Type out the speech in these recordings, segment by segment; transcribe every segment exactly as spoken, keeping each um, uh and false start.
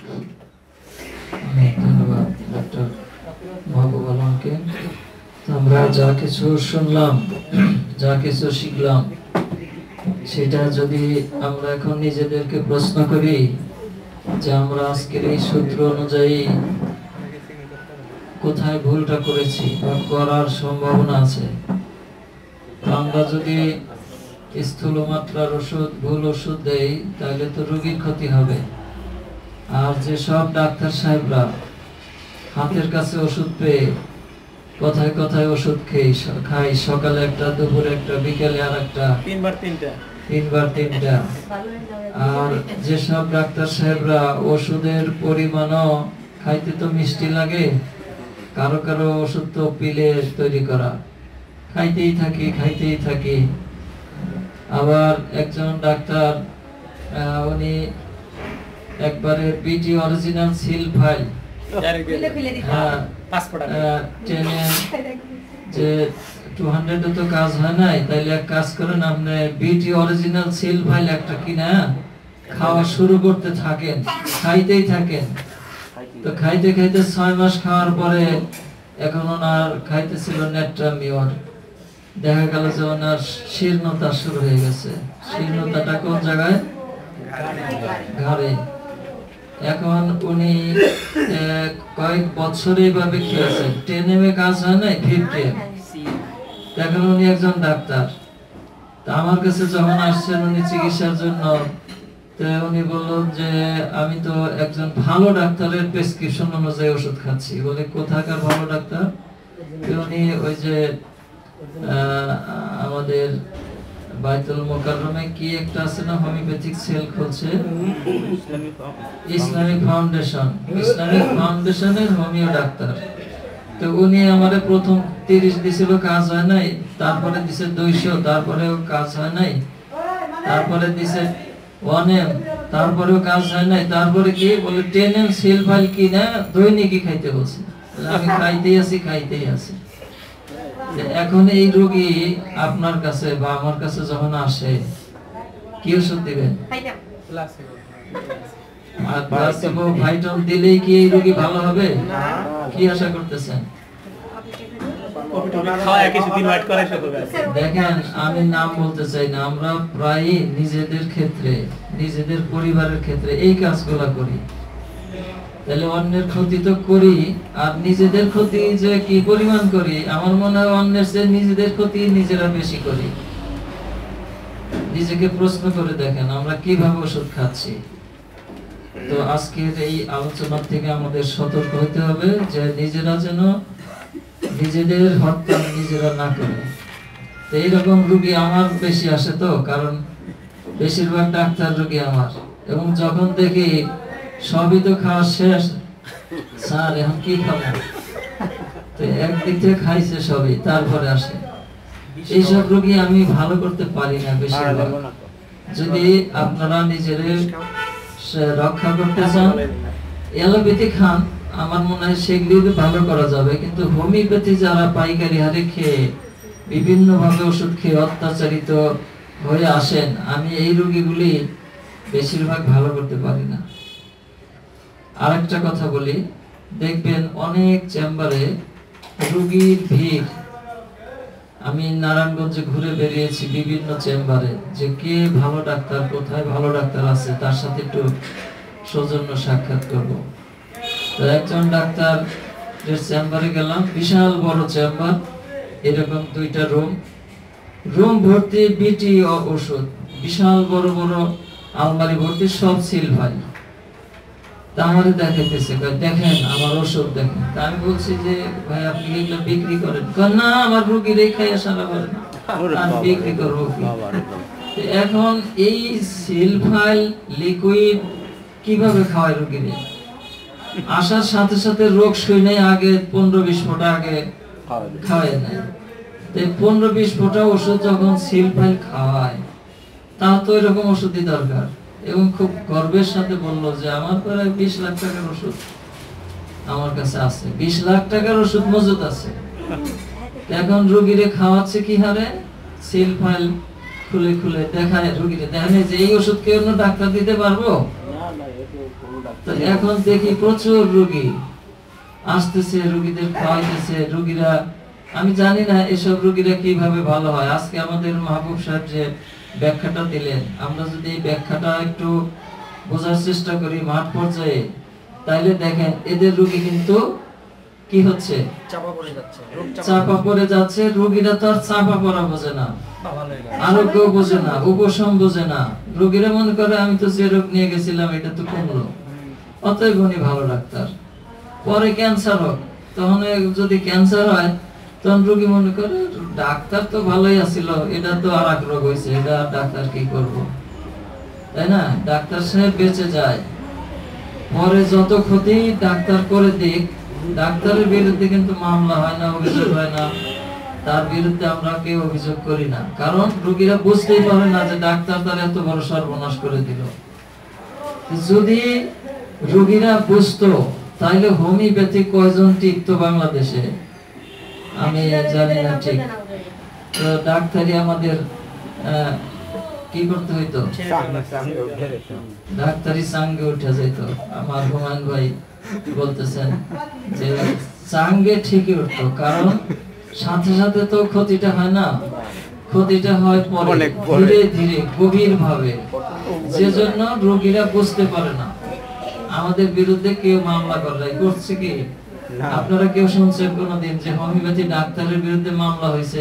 অনেক ধন্যবাদ ডক্টর মাহবুব আলমকে। আমরা যা কিছু শুনলাম, যা কিছু শিখলাম, সেটা যদি আমরা এখন নিজেদেরকে প্রশ্ন করি যে আমরা আজকের এই সূত্র অনুযায়ী কোথায় ভুলটা করেছি বা করার সম্ভাবনা আছে, আমরা যদি স্থূল মাত্রার ওষুধ ভুল ওষুধ দেই তাহলে তো রোগীর ক্ষতি হবে। আর যে সব ডাক্তার সাহেবরা হাতের কাছে ওষুধ পেয়ে কথায় কথায় ওষুধ খেয়ে খাই, সকালে একটা, দুপুরে একটা, বিকেলে আর একটা, তিনবার তিনটা তিনবার তিনটা আর যেসব ডাক্তার সাহেবরা ওষুধের পরিমাণও খাইতে তো মিষ্টি লাগে, কারো কারো ওষুধ তো পিলে তৈরি করা, খাইতেই থাকি খাইতেই থাকি। আবার একজন ডাক্তার উনি একবারে পিটি অরিজিনাল সিল ফাইল টেনে যে টু হান্ড্রেড তো কাজ হয় নাই, তাইলে এক কাজ করেন আপনি বিটি অরিজিনাল সিল ফাইল একটা কিনা খাওয়া শুরু করতে থাকেন, খাইতেই থাকেন। তো খাইতে খাইতে ছয় মাস খাওয়ার পরে এখন ওনার খাইতেছিল নেট্রামিওর, দেখা গেল যে ওনার শীর্ণতা শুরু হয়ে গেছে। শীর্ণতাটা কোন জায়গায়? ঘাড়ে। এখন উনি কয়েক বছর এইভাবে খেয়েছেন, টেন এম এ কাজ হয় নাই, ফিফটি এম। এখন উনি একজন ডাক্তার, তা আমার কাছে যখন আসছেন উনি চিকিৎসার জন্য, তো উনি বললেন যে আমি তো একজন ভালো ডাক্তারের প্রেসক্রিপশন অনুযায়ী ওষুধ খাচ্ছি। বলে কোথাকার ভালো ডাক্তার? উনি ওই যে আমাদের বাইতুল মোকাররমে কি একটা আছে না, হোমিওপ্যাথিক সেল খুলছে, ইসলামিক ফাউন্ডেশন, ইসলামিক ফাউন্ডেশনের হোমিও ডাক্তার। তো উনি আমারে প্রথম তিরিশ দিছিল, কাজ হয় নাই, তারপরে দিছে দুইশো, তারপরেও কাজ হয় নাই, তারপরে দিছে ওয়ান এম, তারপরেও কাজ হয় নাই, তারপরে কি বলে টেন এম সিল ফাইল কিনা দৈনিকই খাইতে বলছে। আমি খাইতেই আছি খাইতেই আছি। এখন এই রোগী আপনার কাছে বা আমার কাছে যখন আসে, কি ওষুধ দিবেন? আর প্লাসিবো ভাইটাল দিলেই কি এই রোগী ভালো হবে? কি আশা করতেছেন? দেখেন, আমি নাম বলতে চাই না, আমরা প্রায় নিজেদের ক্ষেত্রে, নিজেদের পরিবারের ক্ষেত্রে এই কাজগুলা করি। তাহলে অন্যের ক্ষতি তো করি, আর নিজেদের ক্ষতি যে কি পরিমাণ করি, আমার মনে হয় অন্যের চেয়ে নিজেদের ক্ষতি নিজেরা বেশি করি। নিজেকে প্রশ্ন করে দেখেন আমরা কিভাবে ওষুধ খাচ্ছি। তো আজকের এই আলোচনা থেকে আমাদের সতর্ক হতে হবে যে নিজেরা যেন নিজেদের হত্যা নিজেরা না করে। তো এইরকম রোগী আমার বেশি আসে, তো কারণ বেশিরভাগ ডাক্তার রোগী আমার, এবং যখন দেখি সবই তো খাওয়া শেষ, স্যার এখন কি খাবো, তো একদিক থেকে খাইছে সবই, তারপরে আসে। এইসব রোগী আমি ভালো করতে পারি না বেশিরভাগ। যদি আপনারা নিজেদের রক্ষা করতে চান, অ্যালোপ্যাথি খান, আমার মনে হয় সেগুলি ভালো করা যাবে। কিন্তু হোমিওপ্যাথি যারা পাইকারি হারে খেয়ে বিভিন্ন ভাবে ওষুধ খেয়ে অত্যাচারিত হয়ে আসেন, আমি এই রোগীগুলি বেশিরভাগ ভালো করতে পারি না। আরেকটা কথা বলি, দেখবেন অনেক চেম্বারে রোগীর ভিড়। আমি নারায়ণগঞ্জে ঘুরে বেরিয়েছি বিভিন্ন চেম্বারে, যে কে ভালো ডাক্তার, কোথায় ভালো ডাক্তার আছে, তার সাথে একটু সৌজন্য সাক্ষাৎ করব। তো একজন ডাক্তার চেম্বারে গেলাম, বিশাল বড় চেম্বার, এরকম দুইটা রুম, রুম ভর্তি বিটি ওষুধ, বিশাল বড় বড় আলমারি ভর্তি সব সিল ভাই। তা আমারে দেখাইতেছে, দেখেন আমার ওষুধ দেখেন। তা আমি বলছি যে ভাই আপনি এগুলো বিক্রি করেন? না, আমার রোগীর এই খাইয়া সারা করে না, আমি বিক্রি করবো কি? এখন এই সিল ফাইল লিকুইড কিভাবে খাওয়ায় রোগীরে? আসার সাথে সাথে রোগ শুনে আগে পনেরো বিশ ফোঁটা আগে খাওয়ায় নেয়। পনেরো বিশ ফোঁটা ওষুধ যখন সিল ফাইল খাওয়ায়, তা তো এরকম ওষুধই দরকার। এবং খুব গর্বের সাথে বললো যে আমার প্রায় বিশ লাখ টাকার ওষুধ আমার কাছে আছে, বিশ লাখ টাকার ওষুধ মজুদ আছে। এখন রোগীরে খাওয়াচ্ছে কি হারে? সিল ফাইল খুলে খুলে দেখায় রোগীরে, দেখেন যে এই ওষুধ কি অন্য ডাক্তার দিতে পারবো? তো এখন দেখি প্রচুর রোগী আসতেছে, রোগীদের খাওয়াইতেছে রোগীরা। আমি জানি না এসব রোগীরা কিভাবে ভালো হয়। আজকে আমাদের মাহবুব সাহেব যে ব্যাখ্যাটা দিলেন, আমরা যদি এই ব্যাখ্যাটা একটু বোঝার চেষ্টা করি মাঠ পর্যায়ে, তাইলে দেখেন এদের রোগী কিন্তু কি হচ্ছে, চাপা পড়ে যাচ্ছে। চাপা পড়ে যাচ্ছে। রোগীরা তো আর চাপা পড়া বোঝে না, আরোগ্য বোঝে না, উপশম বোঝে না। রোগীরা মনে করে আমি তো যে রোগ নিয়ে গেছিলাম এটা তো কমলো, অতএব উনি ভালো ডাক্তার। পরে ক্যান্সার হোক, তখন যদি ক্যান্সার হয় তখন রোগী মনে করে ডাক্তার তো ভালোই আছিল, এটা তো আর এক রোগ হয়েছে, এটা ডাক্তার কি করব, তাই না? ডাক্তার সাহেব বেঁচে যায়। পরে যত ক্ষতি ডাক্তার করে দিক, ডাক্তারের বিরুদ্ধে কিন্তু মামলা হয় না, অভিযোগ হয় না, তার বিরুদ্ধে আমরা কেউ অভিযোগ করি না। কারণ রোগীরা বুঝতেই পারে না যে ডাক্তার তার এত বড় সর্বনাশ করে দিল। যদি রোগীরা বুঝতো তাহলে হোমিওপ্যাথি কয়জন টিকতো বাংলাদেশে আমি জানি না ঠিক। তো ডাক্তারি আমাদের কি করতে হইতো, ডাক্তারি সাঙ্গে উঠে যেত। আমার হুমায়ুন ভাই বলতেছেন যে সাঙ্গে ঠিকই উঠতো, কারণ সাথে সাথে তো ক্ষতিটা হয় না, ক্ষতিটা হয় পরে ধীরে ধীরে গভীর ভাবে, যে জন্য রোগীরা বুঝতে পারে না। আমাদের বিরুদ্ধে কেউ মামলা করে করছে কি আপনারা কেউ শুনছেন কোনদিন যে হোমিওপ্যাথি ডাক্তারের বিরুদ্ধে মামলা হয়েছে?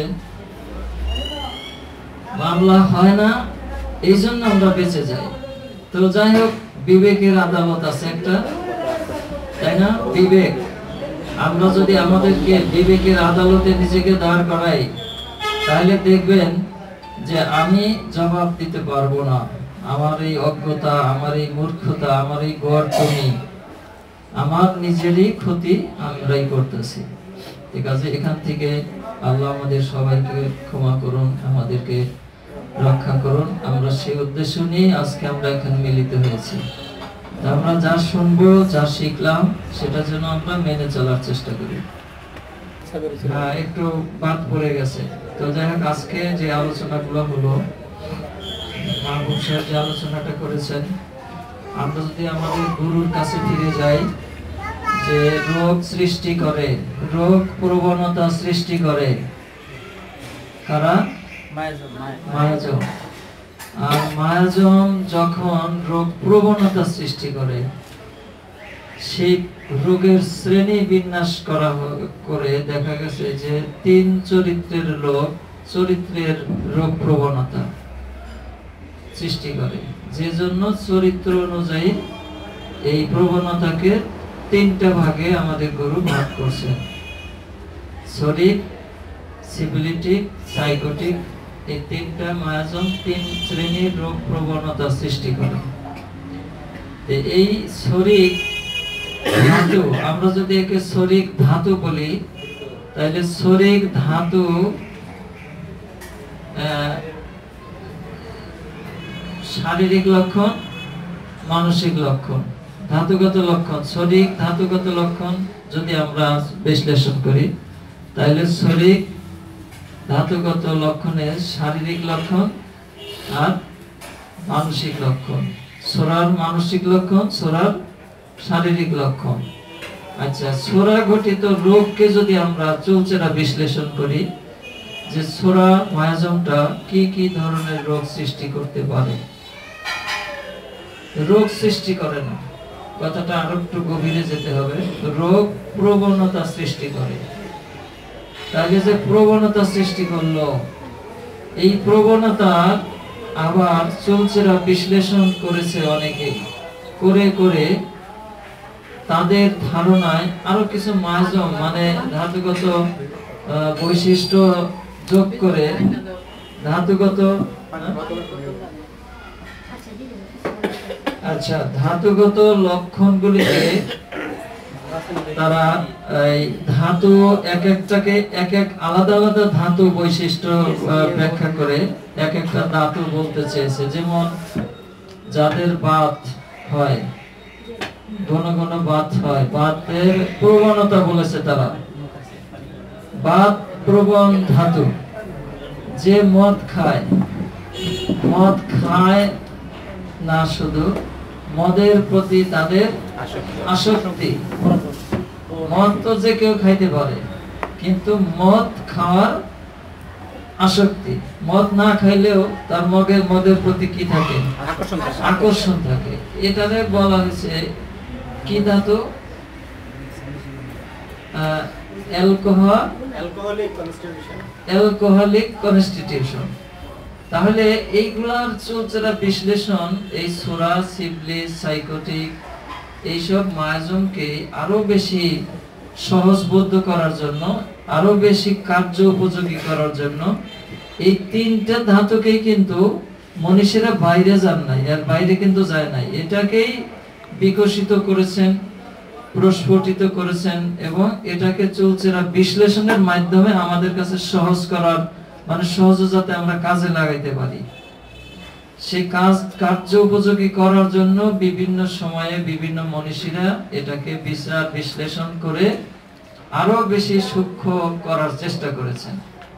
মামলা হয় না, এই জন্য আমরা বেঁচে যাই। তো যাই হোক, বিবেকের আদালত আছে একটা, তাই না? বিবেক, আমরা যদি আমাদেরকে বিবেকের আদালতে নিজেকে দাঁড় করাই, তাহলে দেখবেন যে আমি জবাব দিতে পারবো না। আমার এই অজ্ঞতা, আমার এই মূর্খতা, আমার এই গর্তমি, আমার নিজেরই ক্ষতি আমরাই করতেছি। ঠিক আছে, এখান থেকে আল্লাহ আমাদের সবাইকে ক্ষমা করুন, আমাদেরকে রক্ষা করুন। আমরা সেই উদ্দেশ্য নিয়ে আজকে আমরা এখানে মিলিত হয়েছি। আমরা যা শুনবো, যা শিখলাম, সেটা যেন আমরা মেনে চলার চেষ্টা করি। হ্যাঁ, একটু বাদ পড়ে গেছে। তো যাই হোক, আজকে যে আলোচনাগুলো হলো, মাহবুব সাহেব যে আলোচনাটা করেছেন, আমরা যদি আমাদের গুরুর কাছে ফিরে যাই, যে রোগ সৃষ্টি করে, রোগ প্রবণতা সৃষ্টি করে কারা? মায়াজম। আর মায়াজম যখন রোগ প্রবণতা সৃষ্টি করে, সেই রোগের শ্রেণী বিন্যাস করা করে দেখা গেছে যে তিন চরিত্রের লোক, চরিত্রের রোগ প্রবণতা সৃষ্টি করে, যে জন্য চরিত্র অনুযায়ী এই প্রবণতাকে তিনটা ভাগে আমাদের গুরু ভাগ করছেন। শরীর, সিফিলিটিক, সাইকোটিক, এই তিনটা মায়াজম তিন শ্রেণীর রোগ প্রবণতা সৃষ্টি করে। এই শরীর ধাতু, আমরা যদি একে শরীর ধাতু বলি, তাহলে শরীর ধাতু শারীরিক লক্ষণ, মানসিক লক্ষণ, ধাতুগত লক্ষণ। শরীর ধাতুগত লক্ষণ যদি আমরা বিশ্লেষণ করি, তাহলে শরীর ধাতুগত লক্ষণের শারীরিক লক্ষণ আর মানসিক লক্ষণ, সোরার মানসিক লক্ষণ, সোরার শারীরিক লক্ষণ। আচ্ছা, সোরা গঠিত রোগকে যদি আমরা চুলচেরা বিশ্লেষণ করি, যে সোরা মায়াজমটা কি কি ধরনের রোগ সৃষ্টি করতে পারে? রোগ সৃষ্টি করে না, কথাটা আরো একটু গভীরে যেতে হবে। রোগ প্রবণতা সৃষ্টি করে। তাহলে যে প্রবণতা সৃষ্টি করলো, এই প্রবণতা আবার চুলচেরা বিশ্লেষণ করেছে অনেকে, করে করে তাদের ধারণায় আরো কিছু মায়াজম মানে ধাতুগত বৈশিষ্ট্য যোগ করে, ধাতুগত আচ্ছা ধাতুগত লক্ষণগুলিকে তারা এই ধাতু এক একটাকে এক এক আলাদা আলাদা ধাতু বৈশিষ্ট্য ব্যাখ্যা করে এক একটা ধাতু বলতে চেয়েছে। যেমন যাদের বাত হয়, ঘন ঘন বাত হয়, বাতের প্রবণতা বলেছে তারা, বাত প্রবণ ধাতু। যে মদ খায়, মদ খায় না শুধু, মদের প্রতি তাদের আসক্তি। মদ তো যে কেউ খাইতে পারে, কিন্তু মদ খাওয়ার আসক্তি। মদ না খাইলেও তার মগের মদের প্রতি কি থাকে? আকর্ষণ থাকে। এটারে বলা হয়েছে কি ধাতু? Alcohol alcoholic constitution. তাহলে এইগুলার চুলচেরা বিশ্লেষণ এই সূরা, সিবলিস, সাইকোটিক এইসব মায়াজমকে আরো বেশি সহজবোধ্য করার জন্য, আরো বেশি কার্য উপযোগী করার জন্য এই তিনটা ধাতুকেই কিন্তু মনীষীরা বাইরে যান নাই, আর বাইরে কিন্তু যায় নাই। এটাকেই বিকশিত করেছেন, প্রস্ফুটিত করেছেন এবং এটাকে চুলচেরা বিশ্লেষণের মাধ্যমে আমাদের কাছে সহজ করার, মানে সহজে যাতে আমরা কাজে লাগাইতে পারি, সেই কাজ কার্য উপযোগী করার জন্য বিভিন্ন সময়ে বিভিন্ন মনীষীরা এটাকে বিচার বিশ্লেষণ করে আরো বেশি সূক্ষ্ম করার চেষ্টা করেছেন।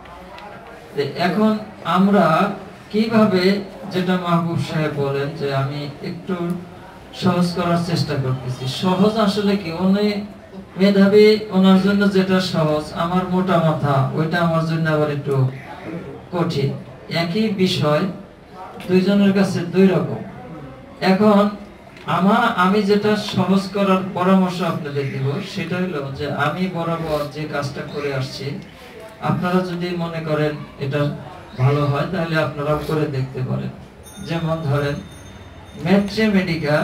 এখন আমরা কিভাবে, যেটা মাহবুব সাহেব বলেন যে আমি একটু সহজ করার চেষ্টা করতেছি। সহজ আসলে কি? উনি মেধাবী, ওনার জন্য যেটা সহজ, আমার মোটা মাথা, ওইটা আমার জন্য আবার একটু কঠিন। একই বিষয় দুইজনের কাছে দুই রকম। এখন আমার আমি যেটা সহজ করার পরামর্শ আপনাদের দিব সেটা হলো যে আমি বরাবর যে কাজটা করে আসছি, আপনারা যদি মনে করেন এটা ভালো হয় তাহলে আপনারাও করে দেখতে পারেন। যেমন ধরেন ম্যাথমেটিকা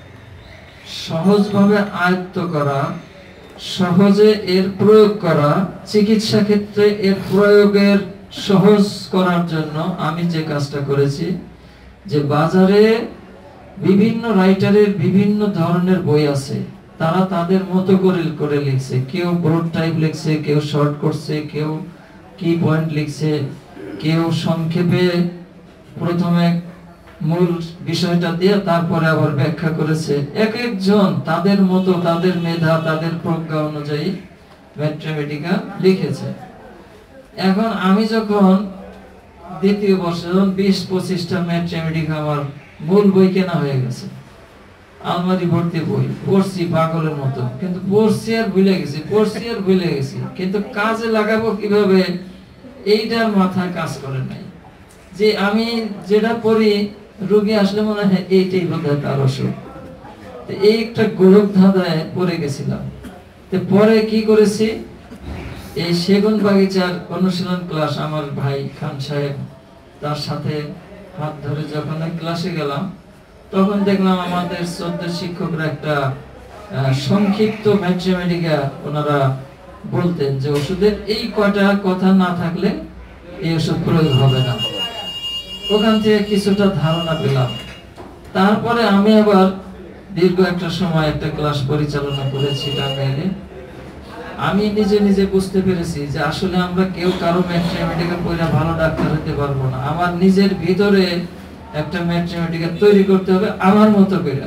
সহজভাবে আয়ত্ত করা, সহজে এর প্রয়োগ করা, চিকিৎসা ক্ষেত্রে এর প্রয়োগের সহজ করার জন্য আমি যে কাজটা করেছি, যে বাজারে বিভিন্ন রাইটারের বিভিন্ন ধরনের বই আছে, তারা তাদের মতো করে করে লিখছে। কেউ ব্রড টাইপ লিখছে, কেউ শর্ট করছে, কেউ কি পয়েন্ট লিখছে, কেউ সংক্ষেপে প্রথমে মূল বিষয়টা দিয়ে তারপরে আবার ব্যাখ্যা করেছে। এক একজন তাদের মতো, তাদের মেধা, তাদের প্রজ্ঞা অনুযায়ী ম্যাথমেটিকা লিখেছে। এখন আমি যখন দ্বিতীয় বর্ষে যখন বিশ পঁচিশটা ম্যাথমেটিকা আমার মূল বই কেনা হয়ে গেছে, আলমারি ভর্তি বই, পড়ছি পাগলের মতো, কিন্তু পড়ছি আর ভুলে গেছি, পড়ছি আর ভুলে গেছি, কিন্তু কাজে লাগাবো কিভাবে এইটার মাথায় কাজ করে নাই। যে আমি যেটা পড়ি, রোগী আসলে মনে হয় এইটাই বোধহয় তার অসুখ, এই একটা গোলক ধাঁধায় পড়ে গেছিলাম। তো পরে কি করেছি, এই সেগুন বাগিচার অনুশীলন ক্লাস, আমার ভাই খান সাহেব, তার সাথে হাত ধরে যখন ক্লাসে গেলাম, তখন দেখলাম আমাদের চোদ্দ শিক্ষকরা একটা সংক্ষিপ্ত ম্যাথমেটিকা ওনারা বলতেন যে ওষুধের এই কয়টা কথা না থাকলে এই ওষুধ প্রয়োগ হবে না। ওখান থেকে কিছুটা ধারণা পেলাম। তারপরে আমি আবার দীর্ঘ একটা সময় একটা ক্লাস পরিচালনা করেছি টাঙ্গাইলে। আমি নিজে নিজে বুঝতে পেরেছি যে আসলে আমরা কেউ কারো ম্যাথমেটিকা পড়া ভালো ডাক্তার হতে পারবো না। আমার নিজের ভিতরে একটা ম্যাথমেটিকা তৈরি করতে হবে আমার মতো করে।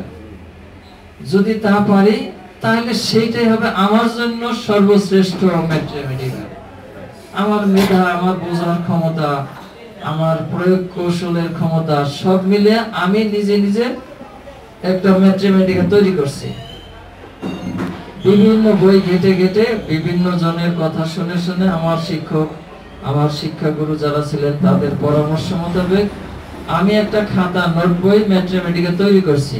যদি তা পারি তাহলে সেইটাই হবে আমার জন্য সর্বশ্রেষ্ঠ ম্যাথমেটিকা। আমার মেধা, আমার বোঝার ক্ষমতা, আমার প্রয়োগ কৌশলের ক্ষমতা সব মিলে আমি নিজে নিজে একটা ম্যাথমেটিকা তৈরি করছি। বিভিন্ন বই ঘেটে ঘেটে, বিভিন্ন জনের কথা শুনে শুনে, আমার শিক্ষক, আমার শিক্ষাগুরু যারা ছিলেন তাদের পরামর্শ মোতাবেক আমি একটা খাতা, নোট বই ম্যাথমেটিকা তৈরি করছি।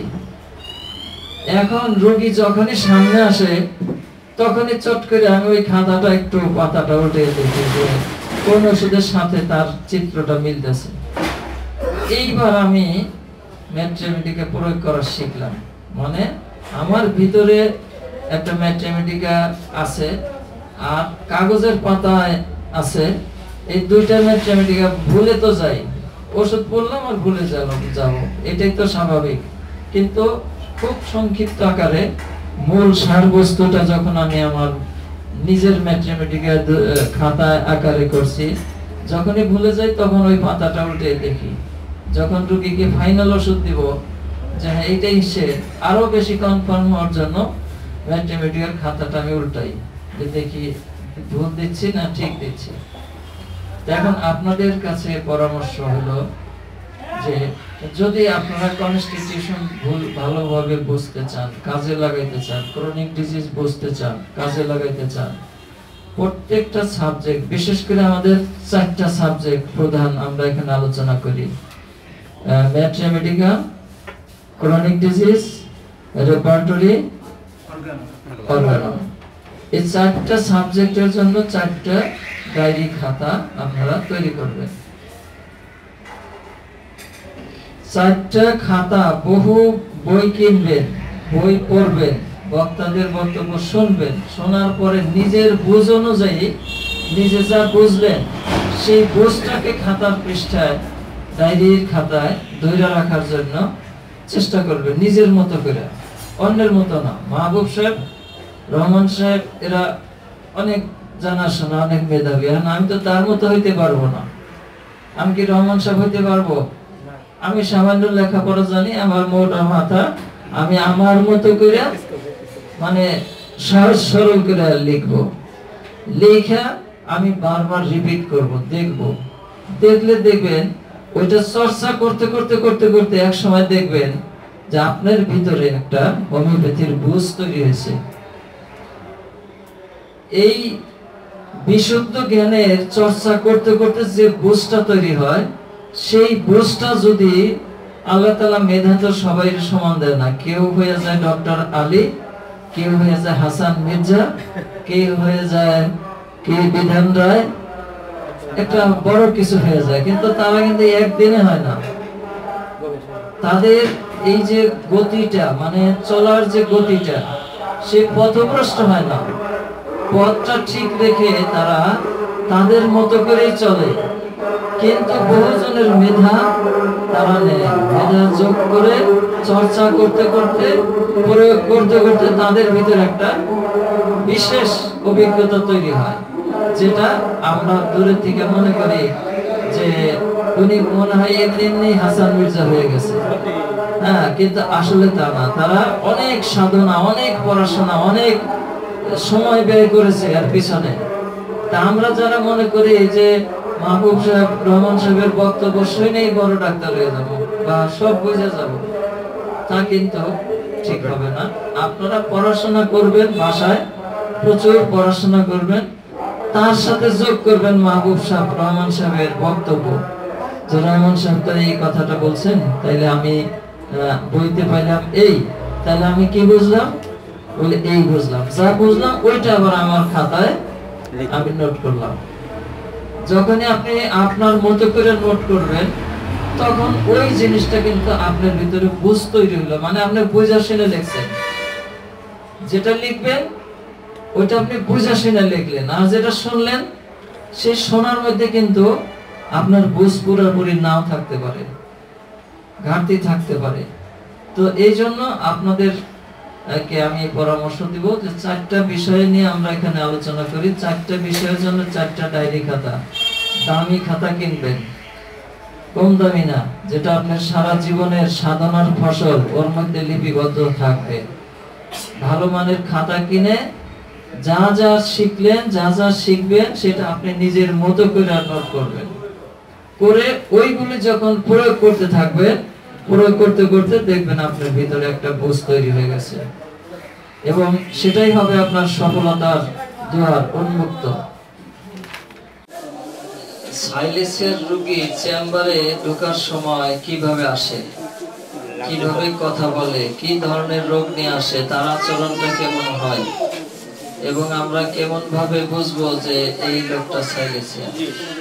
এখন রোগী যখনই সামনে আসে তখনই চট করে আমি ওই খাতাটা একটু পাতাটা উঠে দেখি যে কোন ওষুধের সাথে তার চিত্রটা মিলতেছে। এইবার আমি ম্যাথমেটিকা প্রয়োগ করা শিখলাম। মানে আমার ভিতরে একটা ম্যাথমেটিকা আছে আর কাগজের পাতায় আছে, এই দুইটা ম্যাথমেটিকা ভুলে তো যাই, ওষুধ পড়লাম আর ভুলে যাব যাব এটাই তো স্বাভাবিক। কিন্তু খুব সংক্ষিপ্ত আকারে মূল সারবস্তুটা যখন আমি আমার নিজের ম্যাথমেটিকা খাতায় আকারে করছি, যখনই ভুলে যাই তখন ওই পাতাটা উল্টে দেখি। যখন রোগীকে ফাইনাল ওষুধ দিব যে হ্যাঁ এইটাই সে, আরো বেশি কনফার্ম হওয়ার জন্য ম্যাথমেটিকার খাতাটা আমি উল্টাই, যে দেখি ভুল দিচ্ছি না ঠিক দিচ্ছি। এখন আপনাদের কাছে পরামর্শ হলো যে যদি আপনারা কনস্টিটিউশন ভুল ভালোভাবে বুঝতে চান, কাজে লাগাইতে চান, ক্রনিক ডিজিজ বুঝতে চান, কাজে লাগাইতে চান, প্রত্যেকটা সাবজেক্ট, বিশেষ করে আমাদের চারটা সাবজেক্ট প্রধান আমরা এখানে আলোচনা করি: ম্যাথমেটিকা, ক্রনিক ডিজিজ, রেপার্টরি, অর্গানম। এই চারটা সাবজেক্টের জন্য চারটা ডায়েরি খাতা আপনারা তৈরি করবেন। চারটা খাতা, বহু বই কিনবেন, বই পড়বেন, বক্তাদের বক্তব্য শুনবেন, শোনার পরে নিজের বুঝ অনুযায়ী নিজে যা বুঝলেন সেই বুঝটাকে খাতার পৃষ্ঠায়, ডায়েরির খাতায় ধরে রাখার জন্য চেষ্টা করবেন, নিজের মতো করে, অন্যের মতো না। মাহবুব সাহেব, রহমান সাহেব এরা অনেক জানাশোনা, অনেক মেধাবী, আমি তো তার মতো হইতে পারবো না। আমি কি রহমান সাহেব হইতে পারবো? আমি সামান্য লেখাপড়া জানি, আমার মোটা মাথা, আমি আমার মতো করে মানে সহজ সরল করে লিখবো। লেখা আমি বারবার রিপিট করব, দেখব, দেখলে দেখবেন ওইটা চর্চা করতে করতে করতে করতে এক সময় দেখবেন যে আপনার ভিতরে একটা হোমিওপ্যাথির বুঝ তৈরি হয়েছে। এই বিশুদ্ধ জ্ঞানের চর্চা করতে করতে যে বুঝটা তৈরি হয়, সেই বুঝটা যদি আল্লাহ তাআলা মেধা তো সবাই সমান দেয় না, কেউ হয়ে যায় ডক্টর আলী, কেউ হয়ে যায় হাসান মির্জা, কেউ হয়ে যায় কে বিধান রায়, একটা বড় কিছু হয়ে যায়, কিন্তু তারা কিন্তু একদিনে হয় না। তাদের এই যে গতিটা, মানে চলার যে গতিটা, সে পথভ্রষ্ট হয় না, পথটা ঠিক রেখে তারা তাদের মতো করেই চলে। কিন্তু বহুজনের মেধা তারা নেয়, মেধা যোগ করে চর্চা করতে করতে, প্রয়োগ করতে করতে তাদের ভিতরে একটা বিশেষ অভিজ্ঞতা তৈরি হয়, যেটা আমরা দূরে থেকে মনে করি যে উনি মনে হয় এমনি হাসান মির্জা হয়ে গেছে। হ্যাঁ, কিন্তু আসলে তা না। তারা অনেক সাধনা, অনেক পড়াশোনা, অনেক সময় ব্যয় করেছে এর পিছনে। তা আমরা যারা মনে করি যে মাহবুব সাহেব, রহমান সাহেবের বক্তব্য শুনেই বড় ডাক্তার হয়ে যাবো বা সব বুঝে যাব, তা কিন্তু ঠিক হবে না। আপনারা পড়াশোনা করবেন, ভাষায় প্রচুর পড়াশোনা করবেন, তার সাথে যোগ করবেন মাহবুব সাহেব, রহমান সাহেবের বক্তব্য। যে রহমান সাহেব তো এই কথাটা বলছেন, তাইলে আমি বইতে পাইলাম এই, তাহলে আমি কি বুঝলাম? বলে এই বুঝলাম, যা বুঝলাম ওইটা আবার আমার খাতায় আমি নোট করলাম। যখনই আপনি আপনার মতো করে নোট করবেন, তখন ওই জিনিসটা কিন্তু আপনার ভিতরে বুঝ তৈরি হলো, মানে আপনি বুঝা শুনে লিখছেন। যেটা লিখবেন ওইটা আপনি বুঝা শুনে লিখলেন, আর যেটা শুনলেন সেই শোনার মধ্যে কিন্তু আপনার বুঝ পুরোপুরি নাও থাকতে পারে, ঘাটতি থাকতে পারে। তো এই জন্য আপনাদের কে আমি পরামর্শ দিব যে চারটা বিষয় নিয়ে আমরা এখানে আলোচনা করি। চারটা বিষয়ের জন্য চারটা ডায়েরি খাতা, দামি খাতা কিনবেন, কম দামি না, যেটা আপনার সারা জীবনের সাধনার ফসল, ওর মধ্যে লিপিবদ্ধ থাকবে। ভালো মানের খাতা কিনে যা যা শিখলেন, যা যা শিখবেন, সেটা আপনি নিজের মতো করে নোট করবেন, করে ওইগুলি যখন প্রয়োগ করতে থাকবেন, প্রয়োগ করতে করতে দেখবেন আপনার ভিতরে একটা বুঝ তৈরি হয়ে গেছে, এবং সেটাই হবে আপনার সফলতার দুয়ার উন্মুক্ত। সাইলেসের রোগী চেম্বারে ঢোকার সময় কিভাবে আসে, কিভাবে কথা বলে, কি ধরনের রোগ নিয়ে আসে, তার আচরণটা কেমন হয়, এবং আমরা কেমন ভাবে বুঝবো যে এই লোকটা সাইলেসিয়া।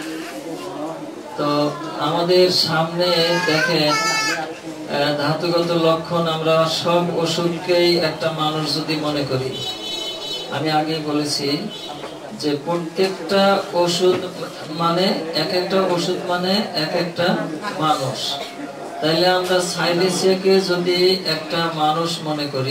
তো আমাদের সামনে দেখেন ধাতুগত লক্ষণ, আমরা সব ওষুধকেই একটা মানুষ যদি মনে করি, আমি আগে বলেছি যে প্রত্যেকটা ওষুধ মানে এক একটা ওষুধ মানে এক একটা মানুষ। তাইলে আমরা সাইলেসিয়াকে যদি একটা মানুষ মনে করি,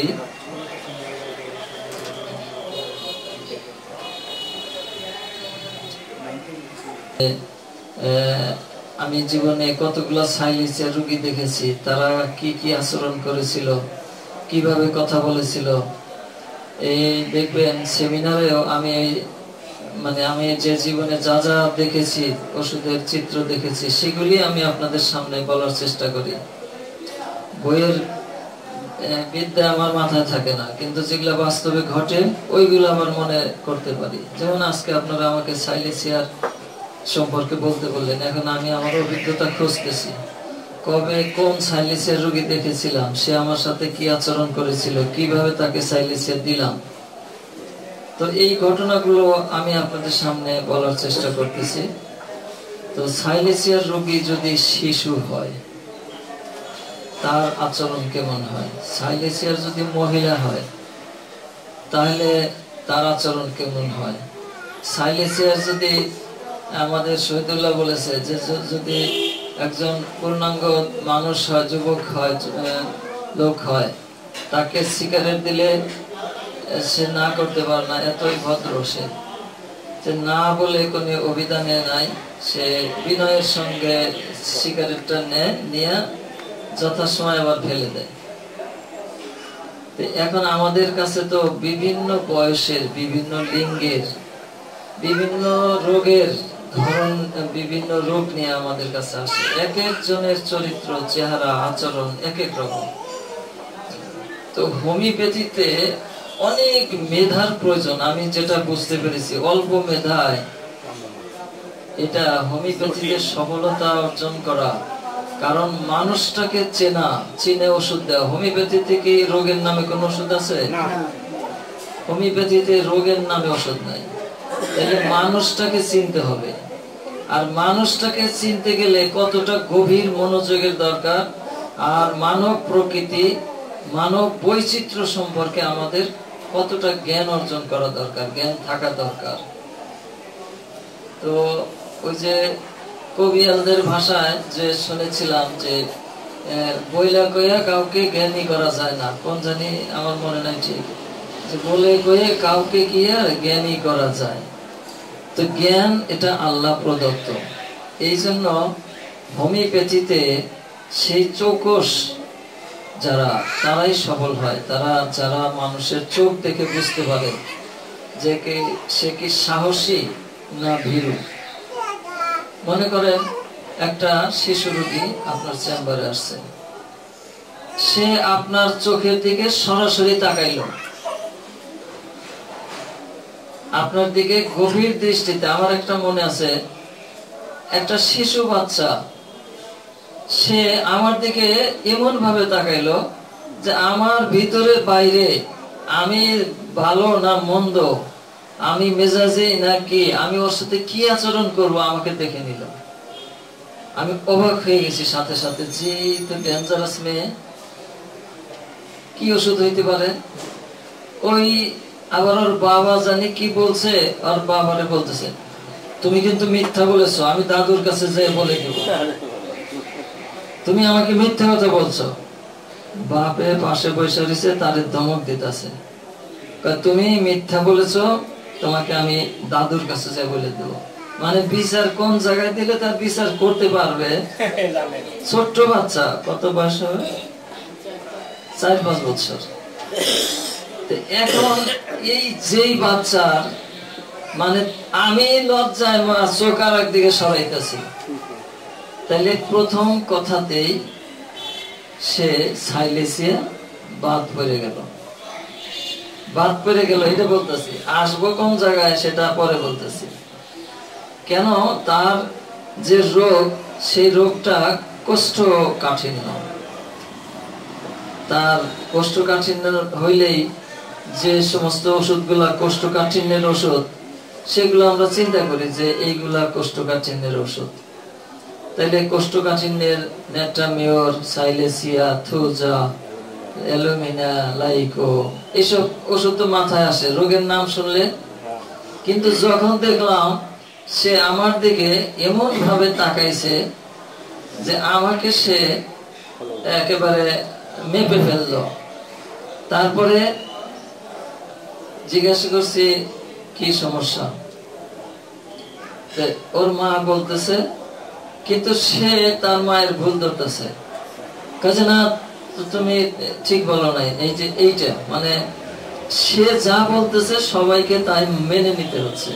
আমি জীবনে কতগুলো সাইলেসিয়া রোগী দেখেছি, তারা কি কি আচরণ করেছিল, কিভাবে কথা বলেছিল। এই দেখবেন সেমিনারেও আমি মানে আমি যে জীবনে যা যা দেখেছি, ওষুধের চিত্র দেখেছি, সেগুলি আমি আপনাদের সামনে বলার চেষ্টা করি। বইয়ের বিদ্যা আমার মাথায় থাকে না, কিন্তু যেগুলো বাস্তবে ঘটে ওইগুলো আমার মনে করতে পারি। যেমন আজকে আপনারা আমাকে সাইলেসিয়ার সম্পর্কে বলতে বললেন, এখন আমি আমার অভিজ্ঞতা খুঁজতেছি, কবে কোন সাইলেসিয়ার রোগী দেখেছিলাম, সে আমার সাথে কি আচরণ করেছিল, কিভাবে তাকে সাইলেসিয়া দিলাম। তো এই ঘটনাগুলো আমি আপনাদের সামনে বলার চেষ্টা করতেছি। তো সাইলেসিয়ার রোগী যদি শিশু হয় তার আচরণ কেমন হয়, সাইলেসিয়ার যদি মহিলা হয় তাহলে তার আচরণ কেমন হয়, সাইলেসিয়ার যদি আমাদের শহীদুল্লাহ বলেছে যে যদি একজন পূর্ণাঙ্গ মানুষ হয়, যুবক হয়, লোক হয়, তাকে সিগারেট দিলে সে না করতে পারে না, এতই ভদ্র সে, যে না বলে কোনো অভিধানে নাই, সে বিনয়ের সঙ্গে সিগারেটটা নেয়, নিয়ে যথাসময় আবার ফেলে দেয়। এখন আমাদের কাছে তো বিভিন্ন বয়সের, বিভিন্ন লিঙ্গের, বিভিন্ন রোগের ধরন, বিভিন্ন রোগ নিয়ে আমাদের কাছে আসে। এক একজনের চরিত্র, চেহারা, আচরণ এক এক রকম। তো হোমিওপ্যাথিতে অনেক মেধার প্রয়োজন, আমি যেটা বুঝতে পেরেছি, অল্প মেধায় এটা হোমিওপ্যাথিতে সফলতা অর্জন করা। কারণ মানুষটাকে চেনা, চিনে ওষুধ দেওয়া। হোমিওপ্যাথিতে কি রোগের নামে কোন ওষুধ আছে? হোমিওপ্যাথিতে রোগের নামে ওষুধ নাই। তাহলে মানুষটাকে চিনতে হবে, আর মানুষটাকে চিনতে গেলে কতটা গভীর মনোযোগের দরকার, আর মানব প্রকৃতি, মানব বৈচিত্র্য সম্পর্কে আমাদের কতটা জ্ঞান অর্জন করা দরকার, জ্ঞান থাকা দরকার। তো ওই যে কবিয়ালদের ভাষায় যে শুনেছিলাম যে বইলা কইয়া কাউকে জ্ঞানী করা যায় না, কোন জানি আমার মনে নাই ঠিক, যে বলে কয়ে কাউকে কি আর জ্ঞানী করা যায়। তো জ্ঞান এটা আল্লাহ প্রদত্ত। এই জন্য হোমিওপ্যাথিতে সেই চৌকস যারা, তারাই সফল হয়। তারা যারা মানুষের চোখ দেখে বুঝতে পারে যে সে কি সাহসী না ভীরু। মনে করেন একটা শিশু রোগী আপনার চেম্বারে আসছে, সে আপনার চোখের দিকে সরাসরি তাকাইল, আপনার দিকে গভীর দৃষ্টিতে। আমার একটা মনে আছে, একটা শিশু বাচ্চা সে আমার দিকে এমন ভাবে তাকাইলো যে আমার ভিতরে বাইরে, আমি ভালো না মন্দ, আমি মেজাজে নাকি, আমি ওর সাথে কি আচরণ করব, আমাকে দেখে নিল। আমি অবাক হয়ে গেছি সাথে সাথে, যে তো ডেঞ্জারাস মেয়ে, কি ওষুধ হইতে পারে। ওই আবার ওর বাবা জানি কি বলছে, ওর বাবারে বলতেছে, তুমি কিন্তু মিথ্যা বলেছো, আমি দাদুর কাছে যেয়ে বলে দেব, তুমি আমাকে মিথ্যা কথা বলছো। বাপে পাশে বসে রয়েছে, তারে ধমক দিতেছে, তুমি মিথ্যা বলেছো, তোমাকে আমি দাদুর কাছে যেয়ে বলে দেব। মানে বিচার কোন জায়গায় দিলে তার বিচার করতে পারবে। ছোট্ট বাচ্চা, কত বয়স হবে, চার পাঁচ বছর। এখন এই যেই বাচ্চার, মানে আমি লজ্জায় চোখ আর একদিকে সরাইতেছি, তাহলে প্রথম কথাতেই সে সাইলেসিয়া বাদ পড়ে গেল, বাদ পড়ে গেল। এটা বলতেছি, আসবো কোন জায়গায় সেটা পরে বলতেছি। কেন, তার যে রোগ, সেই রোগটা কোষ্ঠকাঠিন্য। তার কোষ্ঠকাঠিন্য হইলেই যে সমস্ত ওষুধগুলা কোষ্ঠকাঠিন্যের ওষুধ, সেগুলো আমরা চিন্তা করি যে এইগুলা কোষ্ঠকাঠিন্যের ওষুধ। তাইলে কোষ্ঠকাঠিন্যের নেট্রামিওর, সাইলেসিয়া, থুজা, অ্যালুমিনা, লাইকো, এইসব ওষুধ তো মাথায় আসে রোগের নাম শুনলে। কিন্তু যখন দেখলাম সে আমার দিকে এমন ভাবে তাকাইছে যে আমাকে সে একেবারে মেপে ফেলল, তারপরে জিজ্ঞাসা করছি কি সমস্যা, ওর মা বলতেছে, কিন্তু সে তার মায়ের ভুল ধরতেছে, কাজে না তুমি ঠিক বলো নাই। এই যে এইটা, মানে সে যা বলতেছে সবাইকে তাই মেনে নিতে হচ্ছে।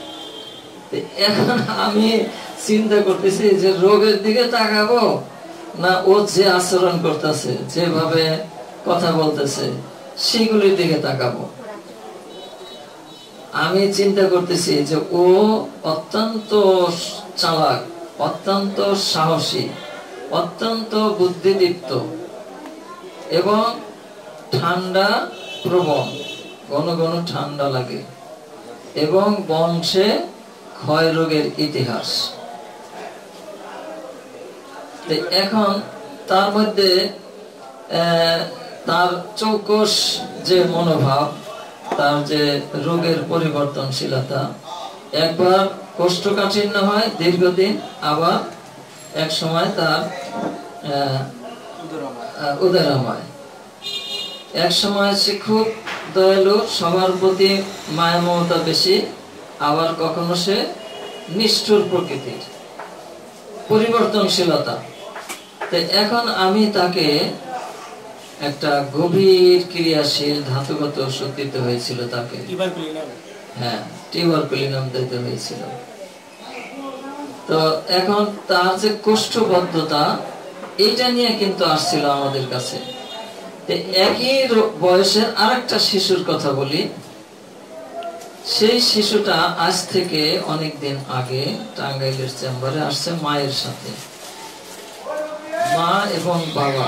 এখন আমি চিন্তা করতেছি যে রোগের দিকে তাকাবো না ও যে আচরণ করতেছে, যেভাবে কথা বলতেছে, সেগুলির দিকে তাকাবো। আমি চিন্তা করতেছি যে ও অত্যন্ত চালাক, অত্যন্ত সাহসী, অত্যন্ত বুদ্ধিদীপ্ত এবং ঠান্ডা প্রবণ, ঘন ঘন ঠান্ডা লাগে এবং বংশে ক্ষয় রোগের ইতিহাস। এখন তার মধ্যে তার চৌকস যে মনোভাব, তার যে রোগের পরিবর্তনশীলতা, একবার কোষ্ঠকাঠিন্য হয় দীর্ঘদিন, আবার এক সময় তার উদরাম হয়। এক সময় সে খুব দয়ালু, সবার প্রতি মায়া মমতা বেশি, আবার কখনো সে নিষ্ঠুর প্রকৃতির, পরিবর্তনশীলতা। এখন আমি তাকে একটা গভীর ক্রিয়াশীল ধাতুগত ওষুধ দিতে হয়েছিল, তাকে হ্যাঁ টিউবারকুলিনাম দিতে হয়েছিল। তো এখন তার যে কোষ্ঠবদ্ধতা, এইটা নিয়ে কিন্তু আসছিল আমাদের কাছে। একই বয়সের আরেকটা শিশুর কথা বলি। সেই শিশুটা আজ থেকে অনেকদিন আগে টাঙ্গাইলের চেম্বারে আসছে মায়ের সাথে। মা এবং বাবা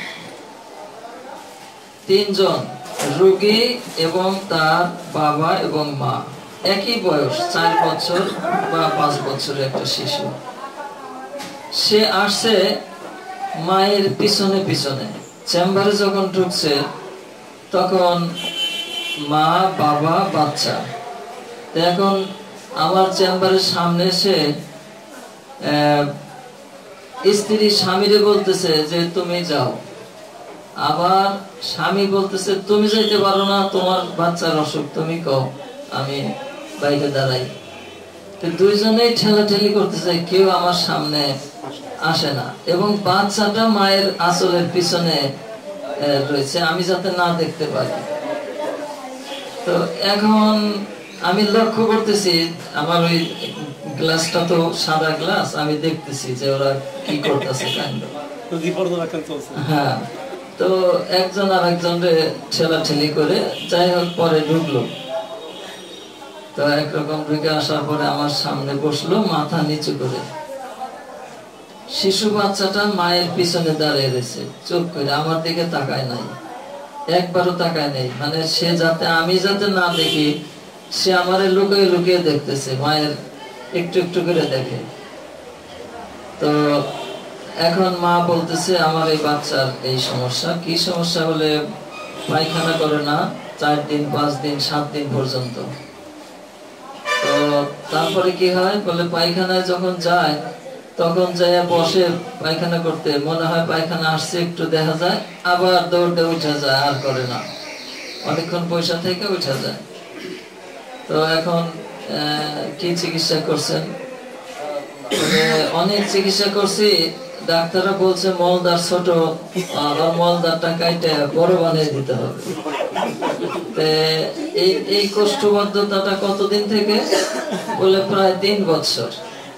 তিনজন রোগী এবং তার বাবা এবং মা, একই বয়স, চার বছর বা পাঁচ বছরের একটা শিশু। সে আসছে মায়ের পিছনে পিছনে। চেম্বারে যখন ঢুকছে তখন মা, বাবা, বাচ্চা। এখন আমার চেম্বারের সামনে এসে স্ত্রী স্বামীরে বলতেছে যে তুমি যাও, আবার স্বামী বলতেছে তুমি যাইতে পারো না, তোমার বাচ্চার অসুখ, তুমি কও, আমি বাইরে দাঁড়াই। দুইজনেই ঠেলাঠেলি করতেছে, কেউ আমার সামনে আসে না এবং বাচ্চাটা মায়ের আঁচলের পিছনে রয়েছে, আমি যাতে না দেখতে পারি। তো এখন আমি লক্ষ্য করতেছি, আমার ওই গ্লাসটা তো সাদা গ্লাস, আমি দেখতেছি যে ওরা কি করতেছে কাণ্ড। হ্যাঁ, তো একজন আর একজনরে ঠেলাঠেলি করে যাই হোক পরে ঢুকলো। তো একরকম ঢুকে আসার পরে আমার সামনে বসলো মাথা নিচু করে। শিশু বাচ্চাটা মায়ের পিছনে দাঁড়িয়ে রয়েছে, চোখ করে আমার দিকে তাকায় নাই, একবারও তাকায় নাই। মানে সে যাতে আমি যাতে না দেখি, সে আমারে লুকিয়ে লুকিয়ে দেখতেছে, মায়ের একটু একটু করে দেখে। তো এখন মা বলতেছে আমার এই বাচ্চার এই সমস্যা। কি সমস্যা? বলে পায়খানা করে না চার দিন, পাঁচ দিন, সাত দিন পর্যন্ত। তো তারপরে কি হয়? বলে পায়খানায় যখন যায় তখন যায় বসে পায়খানা করতে, মনে হয় পায়খানা আসছে, একটু দেখা যায়, আবার দৌড়ে উঠে যায়, আর করে না, অনেকক্ষণ পয়সা থেকে উঠে যায়। তো এখন কি চিকিৎসা করছেন? অনেক চিকিৎসা করছি, ডাক্তাররা বলছে মলদার ছোট, আবার মলদারটা কাইটে বড় বানিয়ে দিতে হবে। এই এই কোষ্ঠবদ্ধতাটা কতদিন থেকে? বলে প্রায় তিন বছর।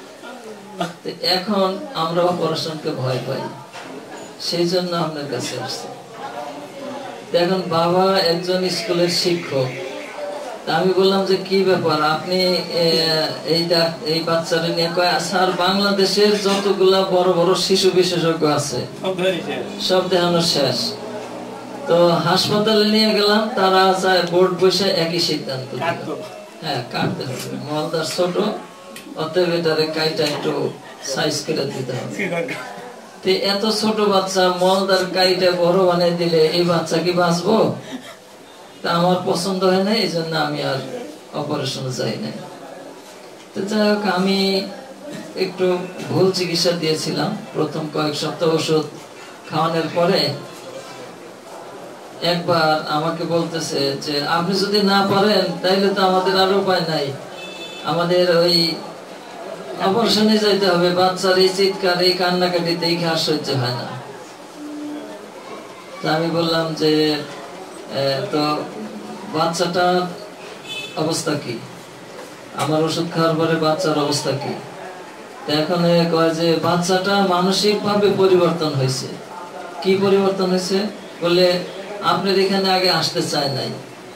এখন আমরা অপারেশনকে ভয় পাই, সেই জন্য আপনার কাছে আসছি। এখন বাবা একজন স্কুলের শিক্ষক, আমি বললাম যে কি ব্যাপার, আপনি এইটা এই বাচ্চারা নিয়ে কয় স্যার বাংলাদেশের যতগুলা বড় বড় শিশু বিশেষজ্ঞ আছে সব দেখানো শেষ। তো হাসপাতালে নিয়ে গেলাম, তারা যায় বোর্ড বসে একই সিদ্ধান্ত, হ্যাঁ কাটতে হবে, মলদার ছোট, অতএব এটারে কাইটা একটু সাইজ করে দিতে হবে। এত ছোট বাচ্চা মলদার কাইটা বড় বানিয়ে দিলে এই বাচ্চা কি বাঁচবো? তা আমার পছন্দ হয় না, এই জন্য আমি আর অপারেশনে যাই না। তো যাই হোক, আমি একটু ভুল চিকিৎসা দিয়েছিলাম। প্রথম কয়েক সপ্তাহ ওষুধ খাওয়ানোর পরে একবার আমাকে বলতেছে যে আপনি যদি না পারেন তাইলে তো আমাদের আর উপায় নাই, আমাদের ওই অপারেশনে যাইতে হবে, বাচ্চার এই চিৎকার, এই কান্নাকাটি দেখে আর সহ্য হয় না। তা আমি বললাম যে তো বাচ্চাটার অবস্থা কি? আমার ওষুধ খাওয়ার পরে বাচ্চার অবস্থা কি? এখন কয় যে বাচ্চাটা মানসিক ভাবে পরিবর্তন হয়েছে। কি পরিবর্তন হয়েছে বলে, আপনার এখানে আগে আসতে চায় নাই,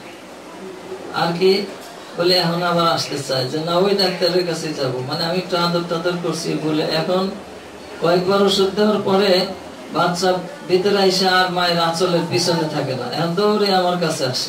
আর কি বলে এখন আবার আসতে চায় যে না ওই ডাক্তারের কাছে যাব। মানে আমি একটু আদর টাদর করছি বলে এখন কয়েকবার ওষুধ দেওয়ার পরে বাচ্চা ভিতরে আইসা আর মায়ের আঁচলের পিছনে থাকে না, এখন দৌড়ে আমার কাছে আসে,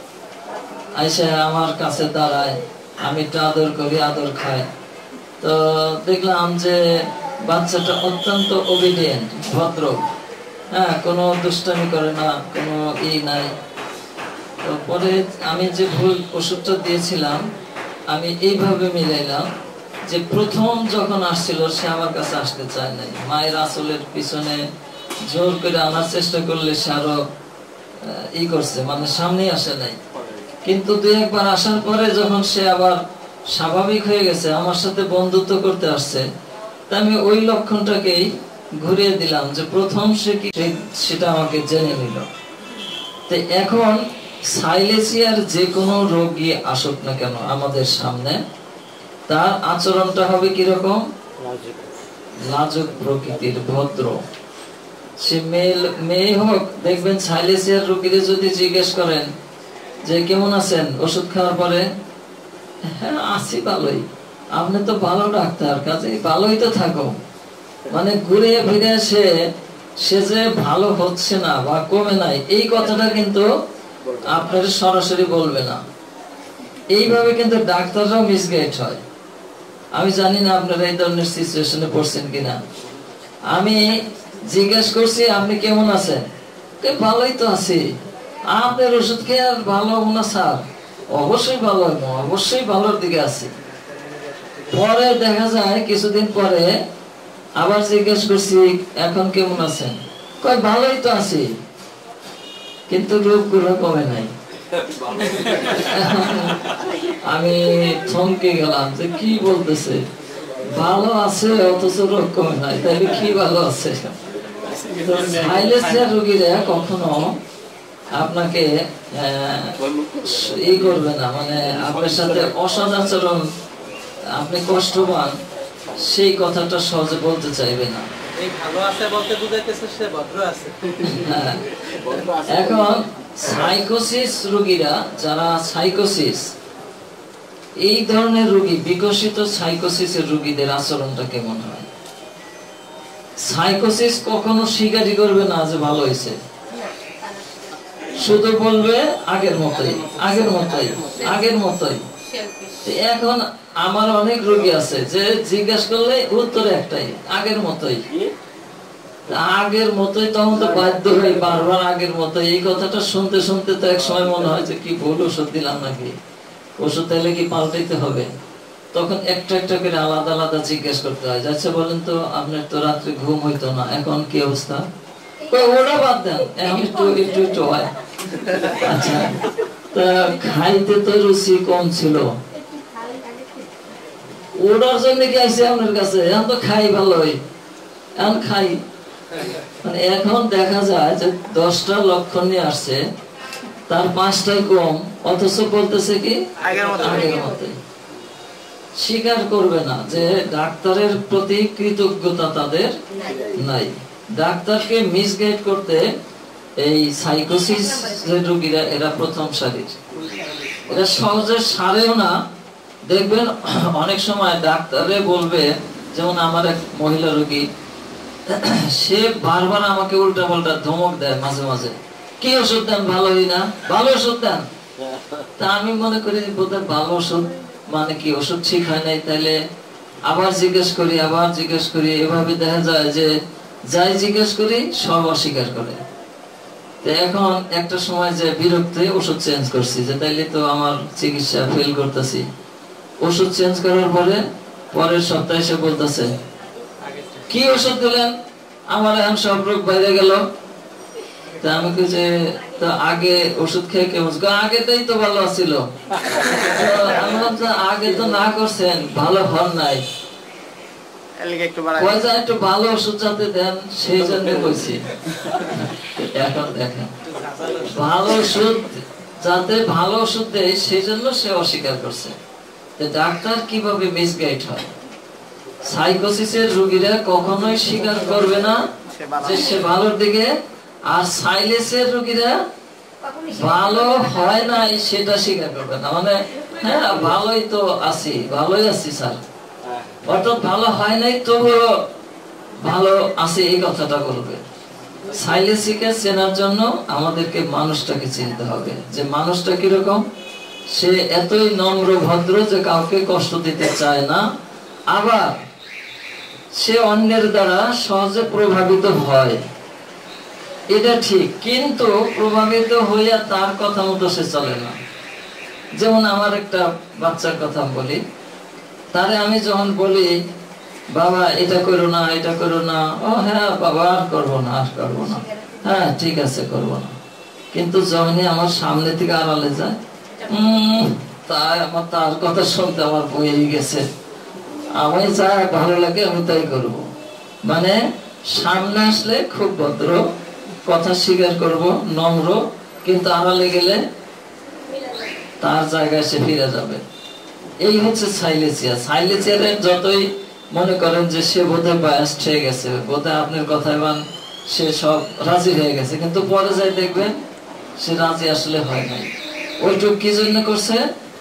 আইসা আমার কাছে দাঁড়ায়, আমি একটু আদর করি, আদর খাই। তো দেখলাম যে বাচ্চাটা অত্যন্ত ওবিডিয়েন্ট, ভদ্র, হ্যাঁ, কোনো দুষ্টামি করে না, কোনো ই নাই। তো পরে আমি যে ভুল ওষুধটা দিয়েছিলাম আমি এইভাবে মিলাইলাম যে প্রথম যখন আসছিল সে আমার কাছে আসতে চায় নাই, মায়ের আঁচলের পিছনে জোর করে আনার চেষ্টা করলে সে আরো ই করছে, মানে সামনে আসে নাই। কিন্তু দুই একবার আসার পরে যখন সে আবার স্বাভাবিক হয়ে গেছে, আমার সাথে বন্ধুত্ব করতে আসছে, তা আমি ওই লক্ষণটাকেই ঘুরিয়ে দিলাম যে প্রথম সে কি সেটা আমাকে জেনে নিল। তো এখন সাইলেসিয়ার যে কোনো রোগী আসুক না কেন আমাদের সামনে, তার আচরণটা হবে কিরকম? লাজুক প্রকৃতির, ভদ্র। সে মেয়ে হোক, দেখবেন সাইলেসিয়ার রোগীরা যদি জিজ্ঞেস করেন যে কেমন আছেন ওষুধ খাওয়ার পরে, হ্যাঁ আছি ভালোই, আপনি তো ভালো ডাক্তার, কাজে ভালোই তো থাকো। মানে ঘুরে ফিরে সে সে যে ভালো হচ্ছে না বা কমে নাই এই কথাটা কিন্তু আপনার সরাসরি বলবে না। এইভাবে কিন্তু ডাক্তাররাও মিসগাইড হয়। আমি জানি না আপনারা এই ধরনের সিচুয়েশনে পড়ছেন কিনা। আমি জিজ্ঞেস করছি আপনি কেমন আছেন, ভালোই তো আছি, আপনার ওষুধ খেয়ে আর ভালো হবো না স্যার? অবশ্যই ভালো হবো, অবশ্যই ভালোর দিকে আছি। পরে দেখা যায় কিছুদিন পরে আবার জিজ্ঞেস করছি এখন কেমন আছেন, কয় ভালোই তো আছি, কিন্তু রোগগুলো কমে নাই। আমি থমকে গেলাম যে কি বলতেছে, ভালো আছে অথচ রোগ কমে নাই, তাহলে কি ভালো আছে? সাইলেসিয়া রোগীরা কখনো আপনাকে ই করবে না, মানে আপনার সাথে অসদাচরণ, আপনি কষ্ট পান সেই কথাটা সহজে বলতে চাইবে না। এখন সাইকোসিস রোগীরা, যারা সাইকোসিস, এই ধরনের রোগী, বিকশিত সাইকোসিসের রোগীদের আচরণটা কেমন হয়? সাইকোসিস কখনো স্বীকারই করবে না যে ভালো হয়েছে, শুধু বলবে আগের মতোই, আগের মতোই, আগের মতোই। এখন আমার অনেক রোগী আছে যে জিজ্ঞাসা করলে উত্তর একটাই, আগের মতোই, আগের মতোই। তখন তো বাধ্য হয়ে বারবার আগের মতোই, এই কথাটা শুনতে শুনতে তো এক সময় মনে হয় যে কি ভুল ওষুধ দিলাম নাকি, ওষুধ তাইলে কি পাল্টাইতে হবে? তখন একটা একটা করে আলাদা আলাদা জিজ্ঞেস করতে হয়। আচ্ছা বলেন তো, আপনার তো রাত্রে ঘুম হইতো না, এখন কি অবস্থা? ওটা বাদ দেন, এখন একটু একটু একটু হয়। আচ্ছা, তা খাইতে তো রুচি কম ছিল, ওটার জন্য কি আইছে আপনার কাছে? এখন তো খাই ভালোই, এখন খাই। মানে এখন দেখা যায় যে দশটা লক্ষণ নিয়ে আসছে, তার পাঁচটাই কম, অথচ বলতেছে কি আগের মতোই। স্বীকার করবে না যে ডাক্তারের প্রতি কৃতজ্ঞতা তাদের নাই। ডাক্তারকে মিসগাইড করতে এই সাইকোসিস রোগীরা এরা প্রথম সারির, এরা সহজে সারেও না। দেখবেন অনেক সময় ডাক্তারে বলবে, যেমন আমার এক মহিলা রোগী, সে বারবার আমাকে উল্টা পাল্টা ধমক দেয় মাঝে মাঝে, কি ওষুধ দেন, ভালো হই না, ভালো ওষুধ দেন। তা আমি মনে করি বোধহয় ভালো ওষুধ মানে কি, ওষুধ ঠিক হয় নাই, তাইলে আবার জিজ্ঞেস করি, আবার জিজ্ঞেস করি। এভাবে দেখা যায় যে যাই জিজ্ঞেস করি সব অস্বীকার করে। এখন একটা সময় যে বিরক্ত হয়ে ওষুধ চেঞ্জ করছি, যে তাইলে তো আমার চিকিৎসা ফেল করতেছি। ওষুধ চেঞ্জ করার পরে পরের সপ্তাহে এসে বলতেছে, কি ওষুধ দিলেন, আমার এখন সব রোগ বাইরে গেল। তা আমি কি যে আগে ওষুধ খেয়ে কেমন, আগেতেই তো ভালো ছিল। আগে তো না করছেন, ভালো হন নাই, একটু ভালো ওষুধ যাতে দেন সেই জন্য বলছি। এখন দেখেন, ভালো ওষুধ যাতে ভালো ওষুধ দেয় সেই জন্য সে অস্বীকার করছে। ডাক্তার কিভাবে মিসগাইড হয়? সাইকোসিসের রোগীরা কখনোই স্বীকার করবে না যে সে ভালোর দিকে, আর সাইলেসের রোগীরা ভালো হয় নাই সেটা স্বীকার করবে না। মানে হ্যাঁ ভালোই তো আছি, ভালোই আছি স্যার, অর্থাৎ ভালো হয় নাই তবুও ভালো আছে এই কথাটা বলবে। সাইলেসিকে চেনার জন্য আমাদেরকে মানুষটাকে চিনতে হবে, যে মানুষটা কিরকম। সে এতই নম্র ভদ্র যে কাউকে কষ্ট দিতে চায় না, আবার সে অন্যের দ্বারা সহজে প্রভাবিত হয়, এটা ঠিক, কিন্তু প্রভাবিত হইয়া তার কথা মতো সে চলে না। যেমন আমার একটা বাচ্চার কথা বলি, তারে আমি যখন বলি বাবা এটা করো না, এটা করো না, ও হ্যাঁ বাবা আর করবো না, আর করবো না, হ্যাঁ ঠিক আছে করবো না। কিন্তু যখনই আমার সামনে থেকে আড়ালে যায়, হম তাই আমার তার কথা শুনতে আমার বয়ে গেছে, আমি যা ভালো লাগে আমি তাই করব। মানে সামনে আসলে খুব ভদ্র, কথা স্বীকার করব, নম্র, কিন্তু আড়ালে গেলে তার জায়গায় সে ফিরে যাবে। এই হচ্ছে সাইলেসিয়া। সাইলেসিয়ার যতই মনে করেন যে সে বোধহয় বায়াস্ট হয়ে গেছে, বোধহয় আপনার কথায় মান সে সব রাজি হয়ে গেছে, কিন্তু পরে যাই দেখবেন সে রাজি আসলে হয় নাই। ওইটুক কি জন্য করছে?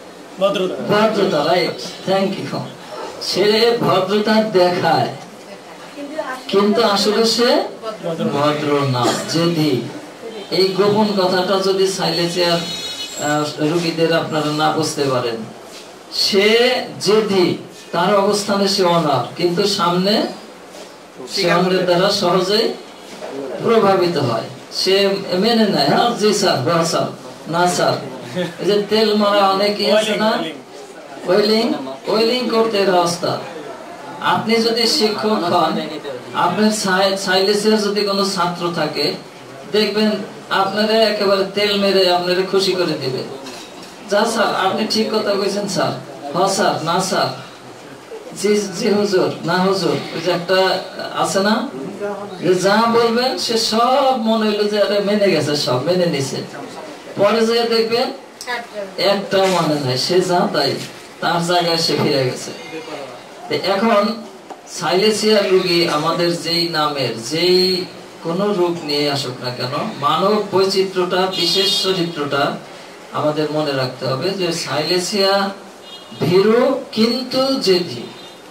ভদ্রতা, রাইট, থ্যাংক ইউ। সে ভদ্রতা দেখায়, কিন্তু আসলে সে ভদ্র না, জেদি। এই গোপন কথাটা যদি সাইলেসিয়ার রোগীদের আপনারা না বুঝতে পারেন, সে জেদি, তার অবস্থানে সে অনার, কিন্তু সামনে সে অন্যের দ্বারা সহজেই প্রভাবিত হয়, সে মেনে নেয়, হ্যাঁ জি স্যার, হ্যাঁ স্যার, না স্যার। এই যে তেল মারা অনেকে আছে না, ওয়েলিং ওয়েলিং করতে রাস্তা। আপনি যদি শিক্ষক হন, আপনার সাইলেসের যদি কোনো ছাত্র থাকে, দেখবেন আপনারা একেবারে তেল মেরে আপনারা খুশি করে দিবে, যা স্যার আপনি ঠিক কথা কইছেন স্যার, হ্যাঁ স্যার, না স্যার, জি জি হুজুর, না হুজুর। ওই যে একটা আছে না, যে যা বলবেন সে সব মনে হইলো যে আরে মেনে গেছে, সব মেনে নিছে। পরে যে দেখবেন একটাও মানে নাই, সে যা তাই, তার জায়গায় সে ফিরে গেছে। এখন সাইলেসিয়ার রোগী আমাদের যেই নামের, যেই কোন রূপ নিয়ে আসুক না কেন, মানব বৈচিত্র্যটা, বিশেষ চরিত্রটা আমাদের মনে রাখতে হবে, যে সাইলেসিয়া ভীরু কিন্তু জেদি।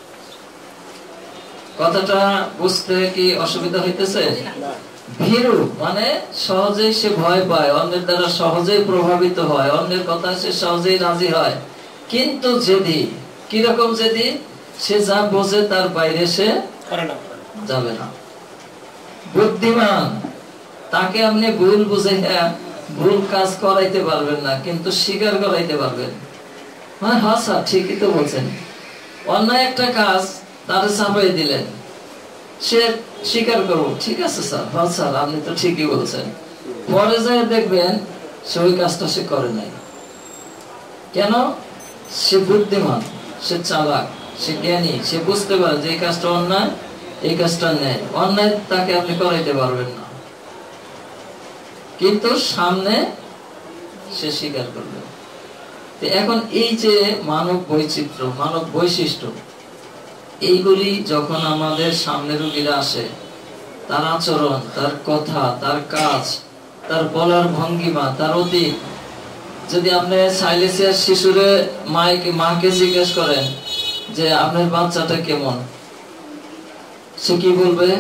কথাটা বুঝতে কি অসুবিধা হইতেছে? ভীরু মানে সহজেই সে ভয় পায়, অন্যের দ্বারা সহজেই প্রভাবিত হয়, অন্যের কথা সে সহজেই রাজি হয়, কিন্তু জেদি। কিরকম জেদি? সে যা বোঝে তার বাইরে সে যাবে না। বুদ্ধিমান, তাকে আপনি ভুল বুঝে হ্যাঁ ভুল কাজ করাইতে পারবেন না, কিন্তু স্বীকার করাইতে পারবেন। হ্যাঁ হ্যাঁ স্যার ঠিকই তো বলছেন। অন্যায় একটা কাজ তারা চাপাই দিলেন, সে স্বীকার করবো, ঠিক আছে স্যার, হ্যাঁ স্যার আপনি তো ঠিকই বলছেন। পরে যায় দেখবেন সে ওই কাজটা সে করে নাই। কেন? সে বুদ্ধিমান, সে চালাক, সে জ্ঞানী, সে বুঝতে পারে যে এই কাজটা অন্যায়, এই কাজটা ন্যায়। অন্যায় তাকে আপনি করাইতে পারবেন না, কিন্তু সামনে সে স্বীকার করবে। এখন এই যে মানব বৈচিত্র্য, মানব বৈশিষ্ট্য, এইগুলি যখন আমাদের সামনে রোগীরা আসে, তার আচরণ, তার কথা, তার কাজ, তার বলার ভঙ্গিমা, তার অতীত, যদি আপনি সাইলেসিয়ার শিশুরে মাকে মাকে জিজ্ঞেস করেন যে আপনার বাচ্চাটা কেমন, সে কি বলবে?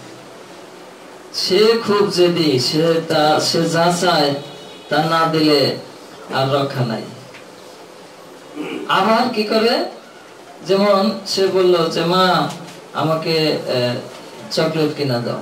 সে খুব জেদি, সে তা সে যা চায় তা না দিলে আর রক্ষা নাই। আবার কি করে? যেমন সে বলল যে মা আমাকে চকলেট কিনা দাও,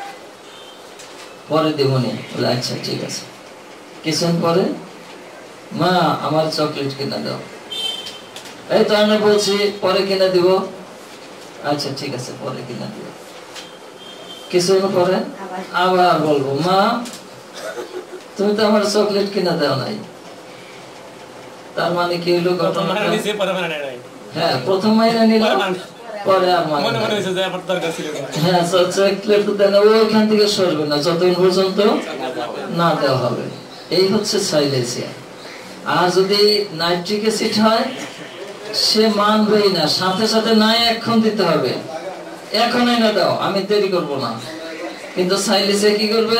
পরে দেবনি, বলে আচ্ছা ঠিক আছে। কিছুক্ষণ পরে মা আমার চকলেট কিনা দাও, এই তো আমি বলছি পরে কিনা দিব, আচ্ছা ঠিক আছে পরে কিনা দিব। কিছুক্ষণ পরে আবার বলবো মা তুমি তো আমার চকলেট কিনা দাও নাই। তার মানে কি হলো? ঘটনা হ্যাঁ প্রথম মাইনা নিল, পরে আর মানে হ্যাঁ চকলেট দেন, ওইখান থেকে সরবে না যতদিন পর্যন্ত না দেওয়া হবে। এই হচ্ছে সাইলেসিয়া। আর যদি নাইট্রিক অ্যাসিড হয় সে মানবেই না, সাথে সাথে নাই এখন দিতে হবে, এখনই না দাও, আমি দেরি করব না। কিন্তু চাইলে সে কি করবে,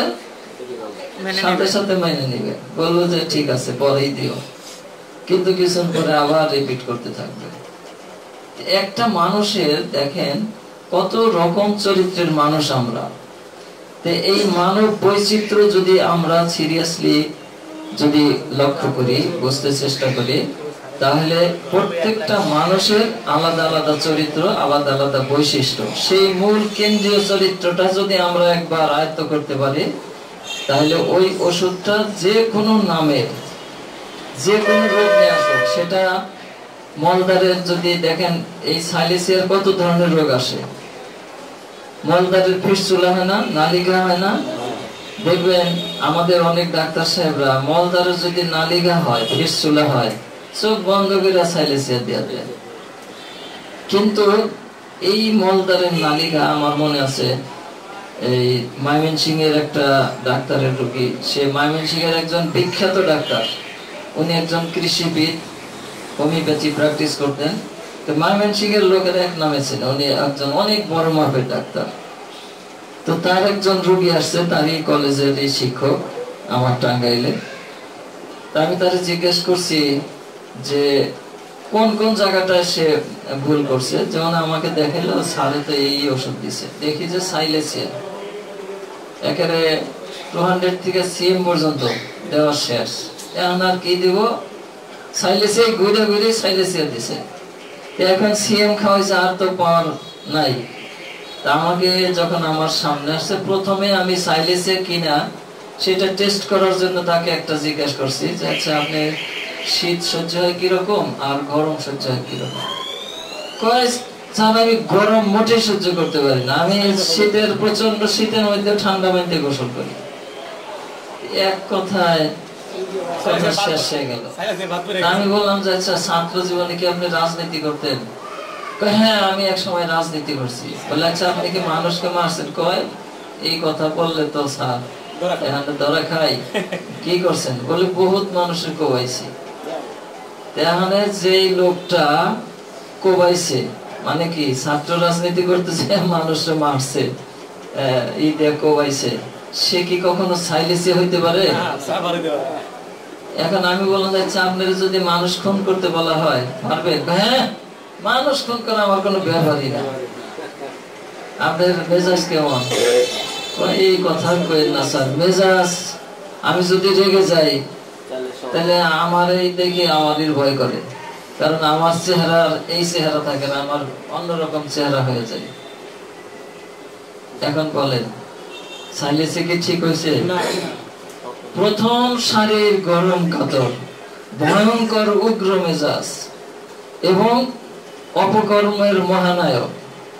সাথে সাথে মেনে নিবে, বলবো যে ঠিক আছে পরেই দিও, কিন্তু কিছুক্ষণ পরে আবার রিপিট করতে থাকবে। একটা মানুষের দেখেন কত রকম চরিত্রের মানুষ আমরা। এই মানব বৈচিত্র্য যদি আমরা সিরিয়াসলি যদি লক্ষ্য করি, বুঝতে চেষ্টা করি, তাহলে প্রত্যেকটা মানুষের আলাদা আলাদা চরিত্র, আলাদা আলাদা বৈশিষ্ট্য। সেই মূল কেন্দ্রীয় চরিত্রটা যদি আমরা একবার আয়ত্ত করতে পারি, তাহলে ওই ওষুধটা যে কোনো নামের যে কোনো রোগ নিয়ে আসুক, সেটা মলদারের যদি দেখেন এই সাইলেসিয়ার কত ধরনের রোগ আসে, মলদারের ফিস্টুলা হয় না, নালিকা হয় না, দেখবেন আমাদের অনেক ডাক্তার সাহেবরা মলদারের যদি নালিকা হয়, ফিস্টুলা হয়, চোখ বন্ধ করে সাইলেসিয়া দিয়ে দেয়। কিন্তু এই মলদারের নালিকা আমার মনে আছে, এই ময়মনসিংহ এর একটা ডাক্তারের রোগী, সে ময়মনসিংহ এর একজন বিখ্যাত ডাক্তার, উনি একজন কৃষিবিদ, হোমিওপ্যাথি প্র্যাকটিস করতেন। তো ময়মনসিংহ এর লোকের এক নামে ছিল, উনি একজন অনেক বড় মাপের ডাক্তার। তো তার একজন রোগী আসছে, তারই কলেজের এই শিক্ষক আমার টাঙ্গাইলে। তা আমি তারে জিজ্ঞেস করছি যে কোন কোন জায়গাটায় সে ভুল করছে, যেমন আমাকে দেখাইলো সারে তো এই ওষুধ দিছে, দেখি যে সাইলেসিয়া একেবারে টু হান্ড্রেড থেকে সিএম পর্যন্ত দেওয়া শেষ, এখন আর কি দিব, সাইলেসিয়া ঘুরে ঘুরে সাইলেসিয়া দিছে। এখন সিএম খাওয়াইছে, আর তো পাওয়ার নাই। তা আমাকে যখন আমার সামনে আসছে, প্রথমে আমি সাইলেসিয়া কিনা সেটা টেস্ট করার জন্য তাকে একটা জিজ্ঞাসা করছি যে আচ্ছা আপনি শীত সহ্য হয় কিরকম আর গরম সহ্য হয় কিরকম? কয় স্যার আমি গরম মোটেই সহ্য করতে পারি না, আমি শীতের প্রচন্ড শীতের মধ্যে ঠান্ডা পানিতে গোসল করি। এক কথায় কথা শেষ হয়ে গেল। আমি বললাম যে আচ্ছা ছাত্র জীবনে কি আপনি রাজনীতি করতেন? হ্যাঁ আমি এক সময় রাজনীতি করছি। বলে আচ্ছা আপনি কি মানুষকে মারছেন? কয় এই কথা বললে তো স্যার এখানে ধরা খাই, কি করছেন? বলে বহুত মানুষের কোবাইছি। এখানে যে লোকটা কোবাইছে মানে কি ছাত্র রাজনীতি করতেছে, মানুষে মারছে, ই দিয়ে কোবাইছে, সে কি কখনো সাইলেসিয়া হইতে পারে? এখন আমি বললাম যে আপনার যদি মানুষ খুন করতে বলা হয় পারবে? হ্যাঁ মানুষ খুন করা আমার কোনো ব্যাপারই না। আপনার মেজাজ কেমন? এই কথা কই না স্যার, মেজাজ আমি যদি রেগে যাই তাহলে আমার এই দেখে আমারই ভয় করে, কারণ আমার চেহারা এই চেহারা থাকে না, আমার অন্যরকম চেহারা হয়ে যায়। এখন বলেন সাইলেসিয়া কি ঠিক হয়েছে? প্রথম সারির গরম কাতর, ভয়ঙ্কর উগ্র মেজাজ এবং অপকর্মের মহানায়ক,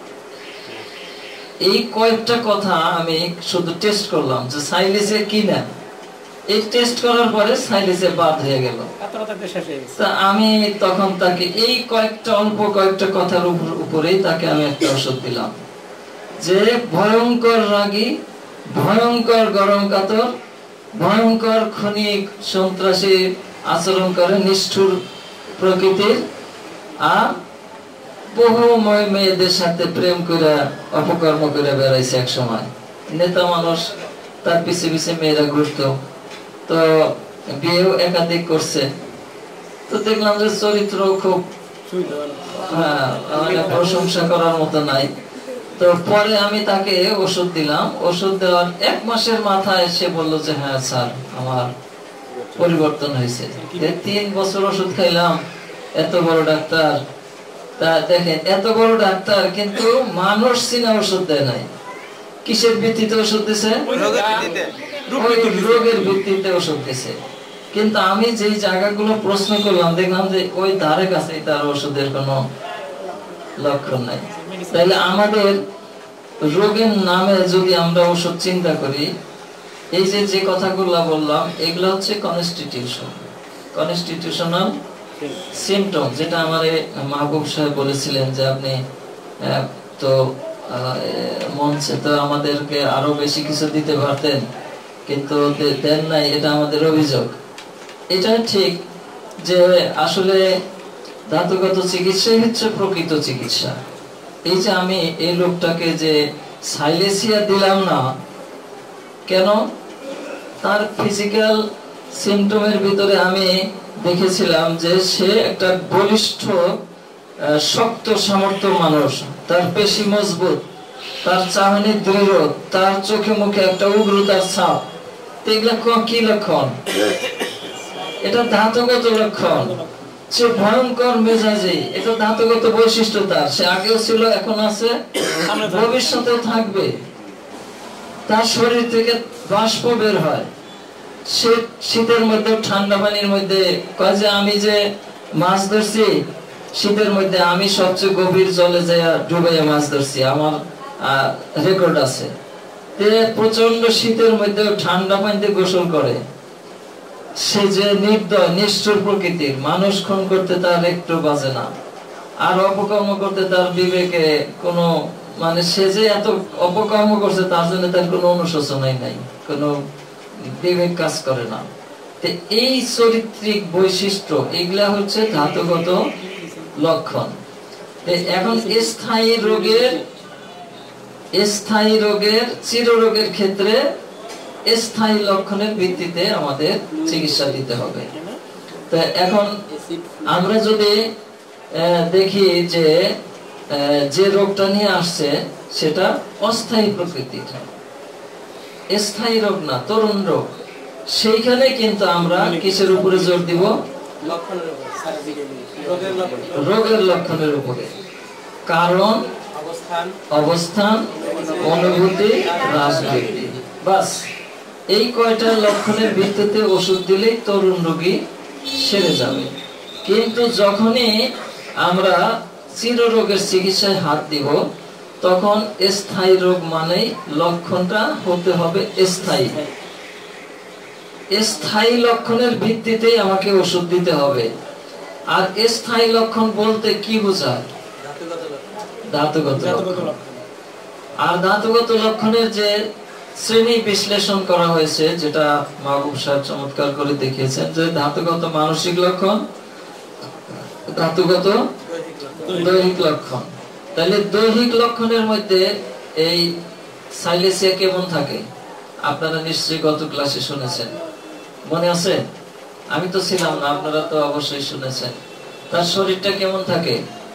এই কয়েকটা কথা আমি শুধু টেস্ট করলাম যে সাইলেসিয়া কি না। এই টেস্ট করার পরে সাইলেসিয়া বাদ হয়ে গেল। আমি তখন তাকে এই কয়েকটা অল্প কয়েকটা কথার উপরেই তাকে আমি একটা ওষুধ দিলাম যে ভয়ঙ্কর রাগী, ভয়ঙ্কর গরম কাতর, ভয়ঙ্কর খনিক সন্ত্রাসী আচরণ করে, নিষ্ঠুর প্রকৃতির, আর বহু মেয়েদের সাথে প্রেম করে অপকর্ম করে বেড়াইছে। এক সময় নেতা মানুষ, তার পিছে পিছে মেয়েরা ঘুরতো, তো বিয়েও একাধিক করছে। তো দেখলাম যে চরিত্র খুব হ্যাঁ মানে প্রশংসা করার মতো নাই। তো পরে আমি তাকে ওষুধ দিলাম, ওষুধ দেওয়ার এক মাসের মাথায় সে বললো যে হ্যাঁ স্যার আমার পরিবর্তন হয়েছে। তিন বছর ওষুধ খাইলাম, এত বড় ডাক্তার, তা দেখেন এত বড় ডাক্তার কিন্তু মানুষ চিনা ওষুধ দেয় নাই। কিসের ভিত্তিতে ওষুধ দিছে? রোগের ভিত্তিতে ওষুধ দিছে। কিন্তু আমি যেই জায়গাগুলো প্রশ্ন করলাম দেখলাম যে ওই ধারে কাছে তার ওষুধের কোনো লক্ষণ নাই। তাহলে আমাদের রোগের নামে যদি আমরা ওষুধ চিন্তা করি, এই যে যে কথাগুলো বললাম এগুলো হচ্ছে কনস্টিটিউশন, কনস্টিটিউশনাল সিমটম, যেটা আমার মাহবুব সাহেব বলেছিলেন যে আপনি তো মঞ্চে তো আমাদেরকে আরো বেশি কিছু দিতে পারতেন কিন্তু দেন নাই, এটা আমাদের অভিযোগ। এটা ঠিক যে আসলে ধাতুগত চিকিৎসাই হচ্ছে প্রকৃত চিকিৎসা। এই যে আমি এই লোকটাকে যে সাইলেসিয়া দিলাম না কেন, তার ফিজিক্যাল সিমটমের ভিতরে আমি দেখেছিলাম যে সে একটা বলিষ্ঠ শক্ত সামর্থ্য মানুষ, তার পেশি মজবুত, তার চাহনি দৃঢ়, তার চোখে মুখে একটা উগ্রতার ছাপ। এগুলা কি লক্ষণ? এটা ধাতুগত লক্ষণ। সে ভয়ঙ্কর মেজাজি, এটা ধাতুগত বৈশিষ্ট্য তার। সে আগেও ছিল, এখন আছে, ভবিষ্যতেও থাকবে। তার শরীর থেকে বাষ্প বের হয়। সে শীতের মধ্যে ঠান্ডা পানির মধ্যে কয় যে আমি যে মাছ ধরছি শীতের মধ্যে, আমি সবচেয়ে গভীর জলে যাই ডুবাইয়া মাছ ধরছি, আমার রেকর্ড আছে। প্রচন্ড শীতের মধ্যে ঠান্ডা পানিতে গোসল করে। সে যে নির্দয় নিষ্ঠুর প্রকৃতির, মানুষ খুন করতে তার একটু বাজে না, আর অপকর্ম করতে তার বিবেকে কোনো, মানে সে যে এত অপকর্ম করছে তার জন্য তার কোনো অনুশোচনাই নাই, কোনো বিবেক কাজ করে না। এই চরিত্রিক বৈশিষ্ট্য এগুলা হচ্ছে ধাতুগত লক্ষণ। এখন স্থায়ী রোগের স্থায়ী রোগের চির রোগের ক্ষেত্রে স্থায়ী লক্ষণের ভিত্তিতে আমাদের চিকিৎসা দিতে হবে। তো এখন আমরা যদি দেখি যে যে রোগটা নিয়ে আসছে সেটা অস্থায়ী প্রকৃতির, স্থায়ী রোগ না, তরুণ রোগ, সেইখানে কিন্তু আমরা কিসের উপরে জোর দিব? রোগের লক্ষণের উপরে। কারণ, অবস্থান, অনুভূতি, রাজনীতি, বাস এই কয়টা লক্ষণের ভিত্তিতে ওষুধ দিলেই তরুণ রোগী সেরে যাবে। কিন্তু যখনই আমরা চির রোগের চিকিৎসায় হাত দিব তখন স্থায়ী রোগ মানেই লক্ষণটা হতে হবে স্থায়ী। স্থায়ী লক্ষণের ভিত্তিতেই আমাকে ওষুধ দিতে হবে। আর স্থায়ী লক্ষণ বলতে কি বোঝায়? ধাতুগত লক্ষণ। আর ধাতুগত লক্ষণের যে শ্রেণী বিশ্লেষণ করা হয়েছে, যেটা মাহবুব সাহেব চমৎকার করে দেখিয়েছেন, যে ধাতুগত মানসিক লক্ষণ, ধাতুগত দৈহিক লক্ষণ। তাহলে দৈহিক লক্ষণের মধ্যে এই সাইলেসিয়া কেমন থাকে আপনারা নিশ্চয়ই গত ক্লাসে শুনেছেন, মনে আছে? আমি তো ছিলাম না, আপনারা তো অবশ্যই শুনেছেন। তার শরীরটা কেমন থাকে?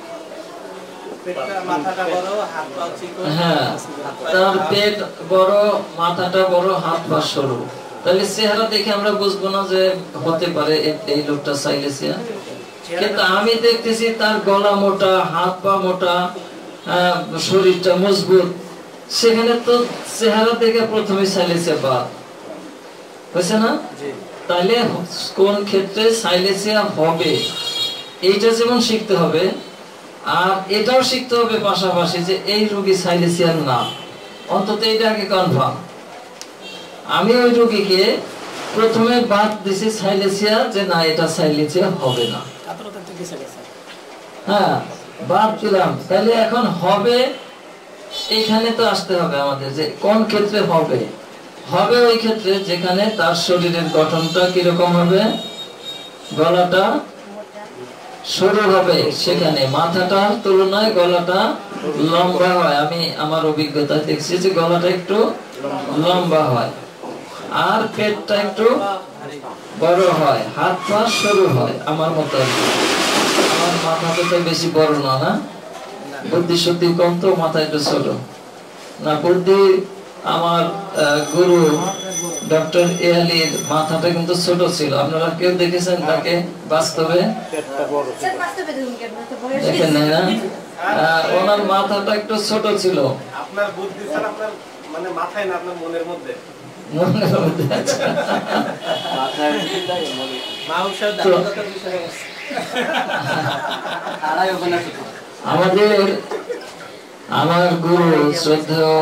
হ্যাঁ, তার পেট বড়, মাথাটা বড়, হাত পা সরু। তাহলে চেহারা দেখে আমরা বুঝবো না যে হতে পারে এই লোকটা সাইলেসিয়া। কিন্তু আমি দেখতেছি তার গলা মোটা, হাত পা মোটা, শরীরটা মজবুত, সেখানে তো চেহারা দেখে প্রথমে সাইলেসিয়া বাদ হয়েছে না? তাহলে কোন ক্ষেত্রে সাইলেসিয়া হবে এইটা যেমন শিখতে হবে, আর এটাও শিখতে হবে পাশাপাশি যে এই রোগী সাইলেসিয়ার না, অন্তত এটা আগে কনফার্ম। আমি ওই রোগীকে প্রথমে বাদ দিছি সাইলেসিয়া, যে না এটা সাইলেসিয়া হবে না, হ্যাঁ বাদ দিলাম। তাহলে এখন হবে, এইখানে তো আসতে হবে আমাদের যে কোন ক্ষেত্রে হবে। হবে ওই ক্ষেত্রে যেখানে তার শরীরের গঠনটা কিরকম হবে, গলাটা সরু হবে, সেখানে মাথাটার তুলনায় গলাটা লম্বা হয়। আমি আমার অভিজ্ঞতা দেখছি যে গলাটা একটু লম্বা হয়, আর পেটটা একটু বড় হয়, হাত পা সরু হয়। আমার মতো, আমার মাথাটা তো বেশি বড় না, না বুদ্ধি শুদ্ধি কম, তো মাথা একটু ছোট না। বুদ্ধি আমার গুরু ডক্টর এয়ালির মাথাটা কিন্তু ছোট ছিল। আপনারা কেউ দেখেছেন তাকে বাস্তবে? দেখেন নাই না? ওনার মাথাটা একটু ছোট ছিল। আপনার বুদ্ধি স্যার আপনার মানে মাথায় না, আপনার মনের মধ্যে। মনের মধ্যে আছে। মাথায় চিন্তা করে মনে মাউসার দাঁতটার বিষয় আছে। আড়াই ওখানে আমাদের আমার গুরু শ্রদ্ধেয়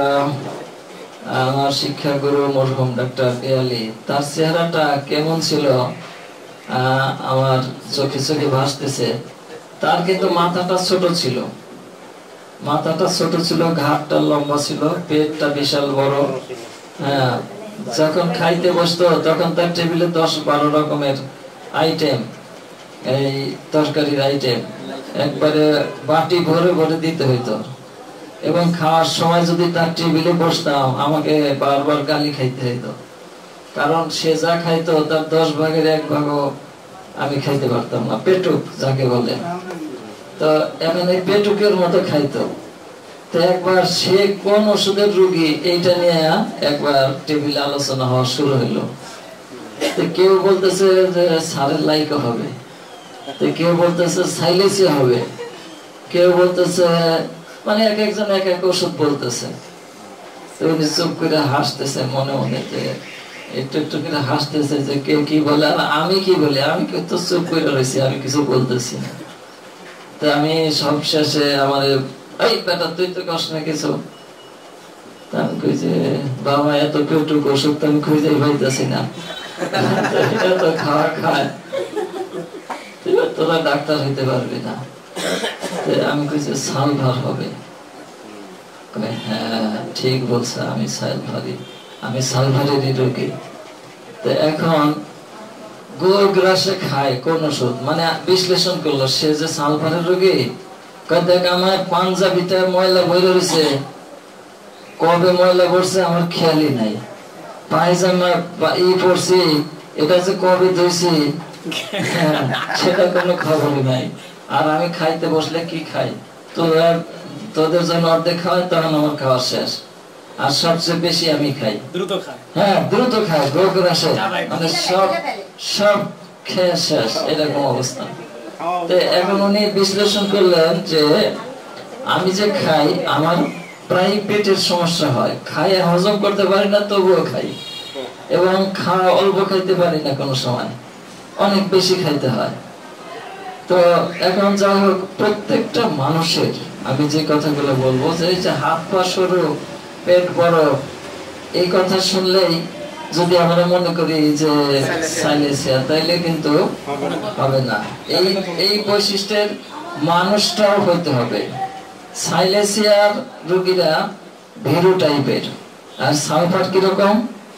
আমার শিক্ষা গুরু মরহুম ডক্টর এয়ালি, তার চেহারাটা কেমন ছিল আমার চোখে চোখে ভাসতেছে। তার কিন্তু মাথাটা ছোট ছিল, মাথাটা ছোট ছিল, ঘাটটা লম্বা ছিল, পেটটা বিশাল বড়। হ্যাঁ, যখন খাইতে বসতো তখন তার টেবিলে দশ বারো রকমের আইটেম, এই তরকারির আইটেম একবারে বাটি ভরে ভরে দিতে হইতো, এবং খাওয়ার সময় যদি তার টেবিলে বসতাম আমাকে বারবার গালি খাইতে হইতো, কারণ সে যা খাইতো তার দশ ভাগের এক ভাগও আমি খাইতে পারতাম না, পেটুক যাকে বলে। তো এখন এই পেটুকের মতো খাইতো। তো একবার সে কোন ওষুধের রোগী এইটা নিয়ে একবার টেবিলে আলোচনা হওয়া শুরু হইলো। তো কেউ বলতেছে যে সারের লাইক হবে, তো কেউ বলতেছে সাইলেসিয়া হবে, কেউ বলতেছে, মানে এক একজন এক এক ওষুধ বলতেছে। তো উনি চুপ করে হাসতেছে মনে মনে, যে একটু একটু করে হাসতেছে যে কেউ কি বলে আর আমি কি বলি, আমি তো চুপ করে রয়েছি, আমি কিছু বলতেছি না। তো আমি সব শেষে আমার এই বেটা তুই তো কষ্ট না কিছু, আমি কই যে বাবা এত পেটুক ওষুধ তো আমি খুঁজে পাইতেছি না, এত খাওয়া খায় তোরা ডাক্তার হইতে পারবি না। আমি কইছি সালভার হবে। হ্যাঁ ঠিক বলছে, আমি সালভারি, আমি সালভারেরই রোগী। তো এখন গোল গ্রাসে খায় কোন ওষুধ, মানে বিশ্লেষণ করলো সে যে সালভারের রোগী। দেখ আমার পাঞ্জাবিটা ময়লা বই রয়েছে, কবে ময়লা পড়ছে আমার খেয়ালই নাই, পায়জামা ই পড়ছি এটা যে কবে ধুইছি সেটা কোনো খবরই নাই। আর আমি খাইতে বসলে কি খাই, তোরা তোদের জন্য অর্ধেক খাওয়াই, তখন আমার খাওয়া শেষ, আর সবচেয়ে বেশি আমি খাই, দ্রুত খাই। হ্যাঁ দ্রুত খাই, গোল আসে, মানে সব সব খেয়ে শেষ, এরকম অবস্থা। তো এখন উনি বিশ্লেষণ করলেন যে আমি যে খাই আমার প্রায় পেটের সমস্যা হয়, খাই হজম করতে পারি না তবুও খাই, এবং খাওয়া অল্প খাইতে পারি না, কোনো সময় অনেক বেশি খাইতে হয়। তো এখন যা হোক প্রত্যেকটা মানুষের আমি যে কথাগুলো বলবো, যে এই যে হাত পা সরু পেট বড়, এই কথা শুনলেই যদি আমরা মনে করি যে সাইলেসিয়া, তাইলে কিন্তু হবে না। এই এই বৈশিষ্ট্যের মানুষটাও হইতে হবে। সাইলেসিয়ার রোগীরা ভীরু টাইপের, আর সালফার কিরকম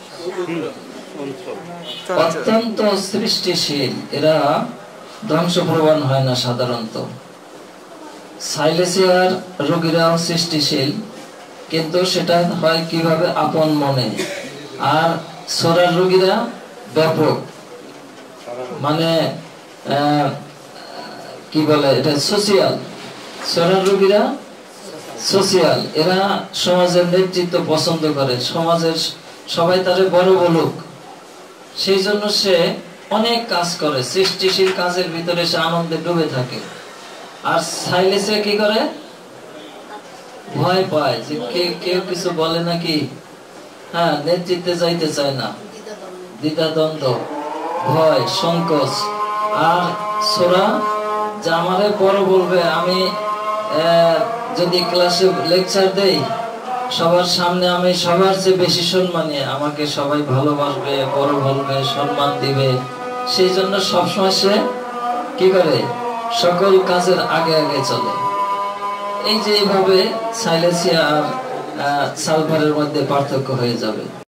অত্যন্ত সৃষ্টিশীল, এরা ধ্বংসপ্রবণ হয় না সাধারণত। সাইলেসিয়ার রোগীরাও সৃষ্টিশীল, কিন্তু সেটা হয় কিভাবে আপন মনে। আর সোরার রোগীরা ব্যাপক, মানে কি বলে এটা সোশিয়াল। সোরার রোগীরা সোশিয়াল, এরা সমাজের নেতৃত্ব পছন্দ করে, সমাজের সবাই তারে বড় বলুক, সেই জন্য সে অনেক কাজ করে, সৃষ্টিশীল কাজের ভিতরে সে আনন্দে ডুবে থাকে। আর সাইলেসে কি করে, ভয় পায় যে কেউ কিছু বলে নাকি, হ্যাঁ নেতৃত্বে যাইতে চায় না, দ্বিধাদ্বন্দ্ব, ভয়, সংকোচ। আর সোরা যে আমারে বড় বলবে, আমি যদি ক্লাসে লেকচার দেই সবার সামনে আমি সবার চেয়ে বেশি সম্মানী, আমাকে সবাই ভালোবাসবে, বড় বলবে, সম্মান দিবে, সেই জন্য সবসময় সে কি করে, সকল কাজের আগে আগে চলে। এই যে এইভাবে সাইলেসিয়া আর সালফারের মধ্যে পার্থক্য হয়ে যাবে।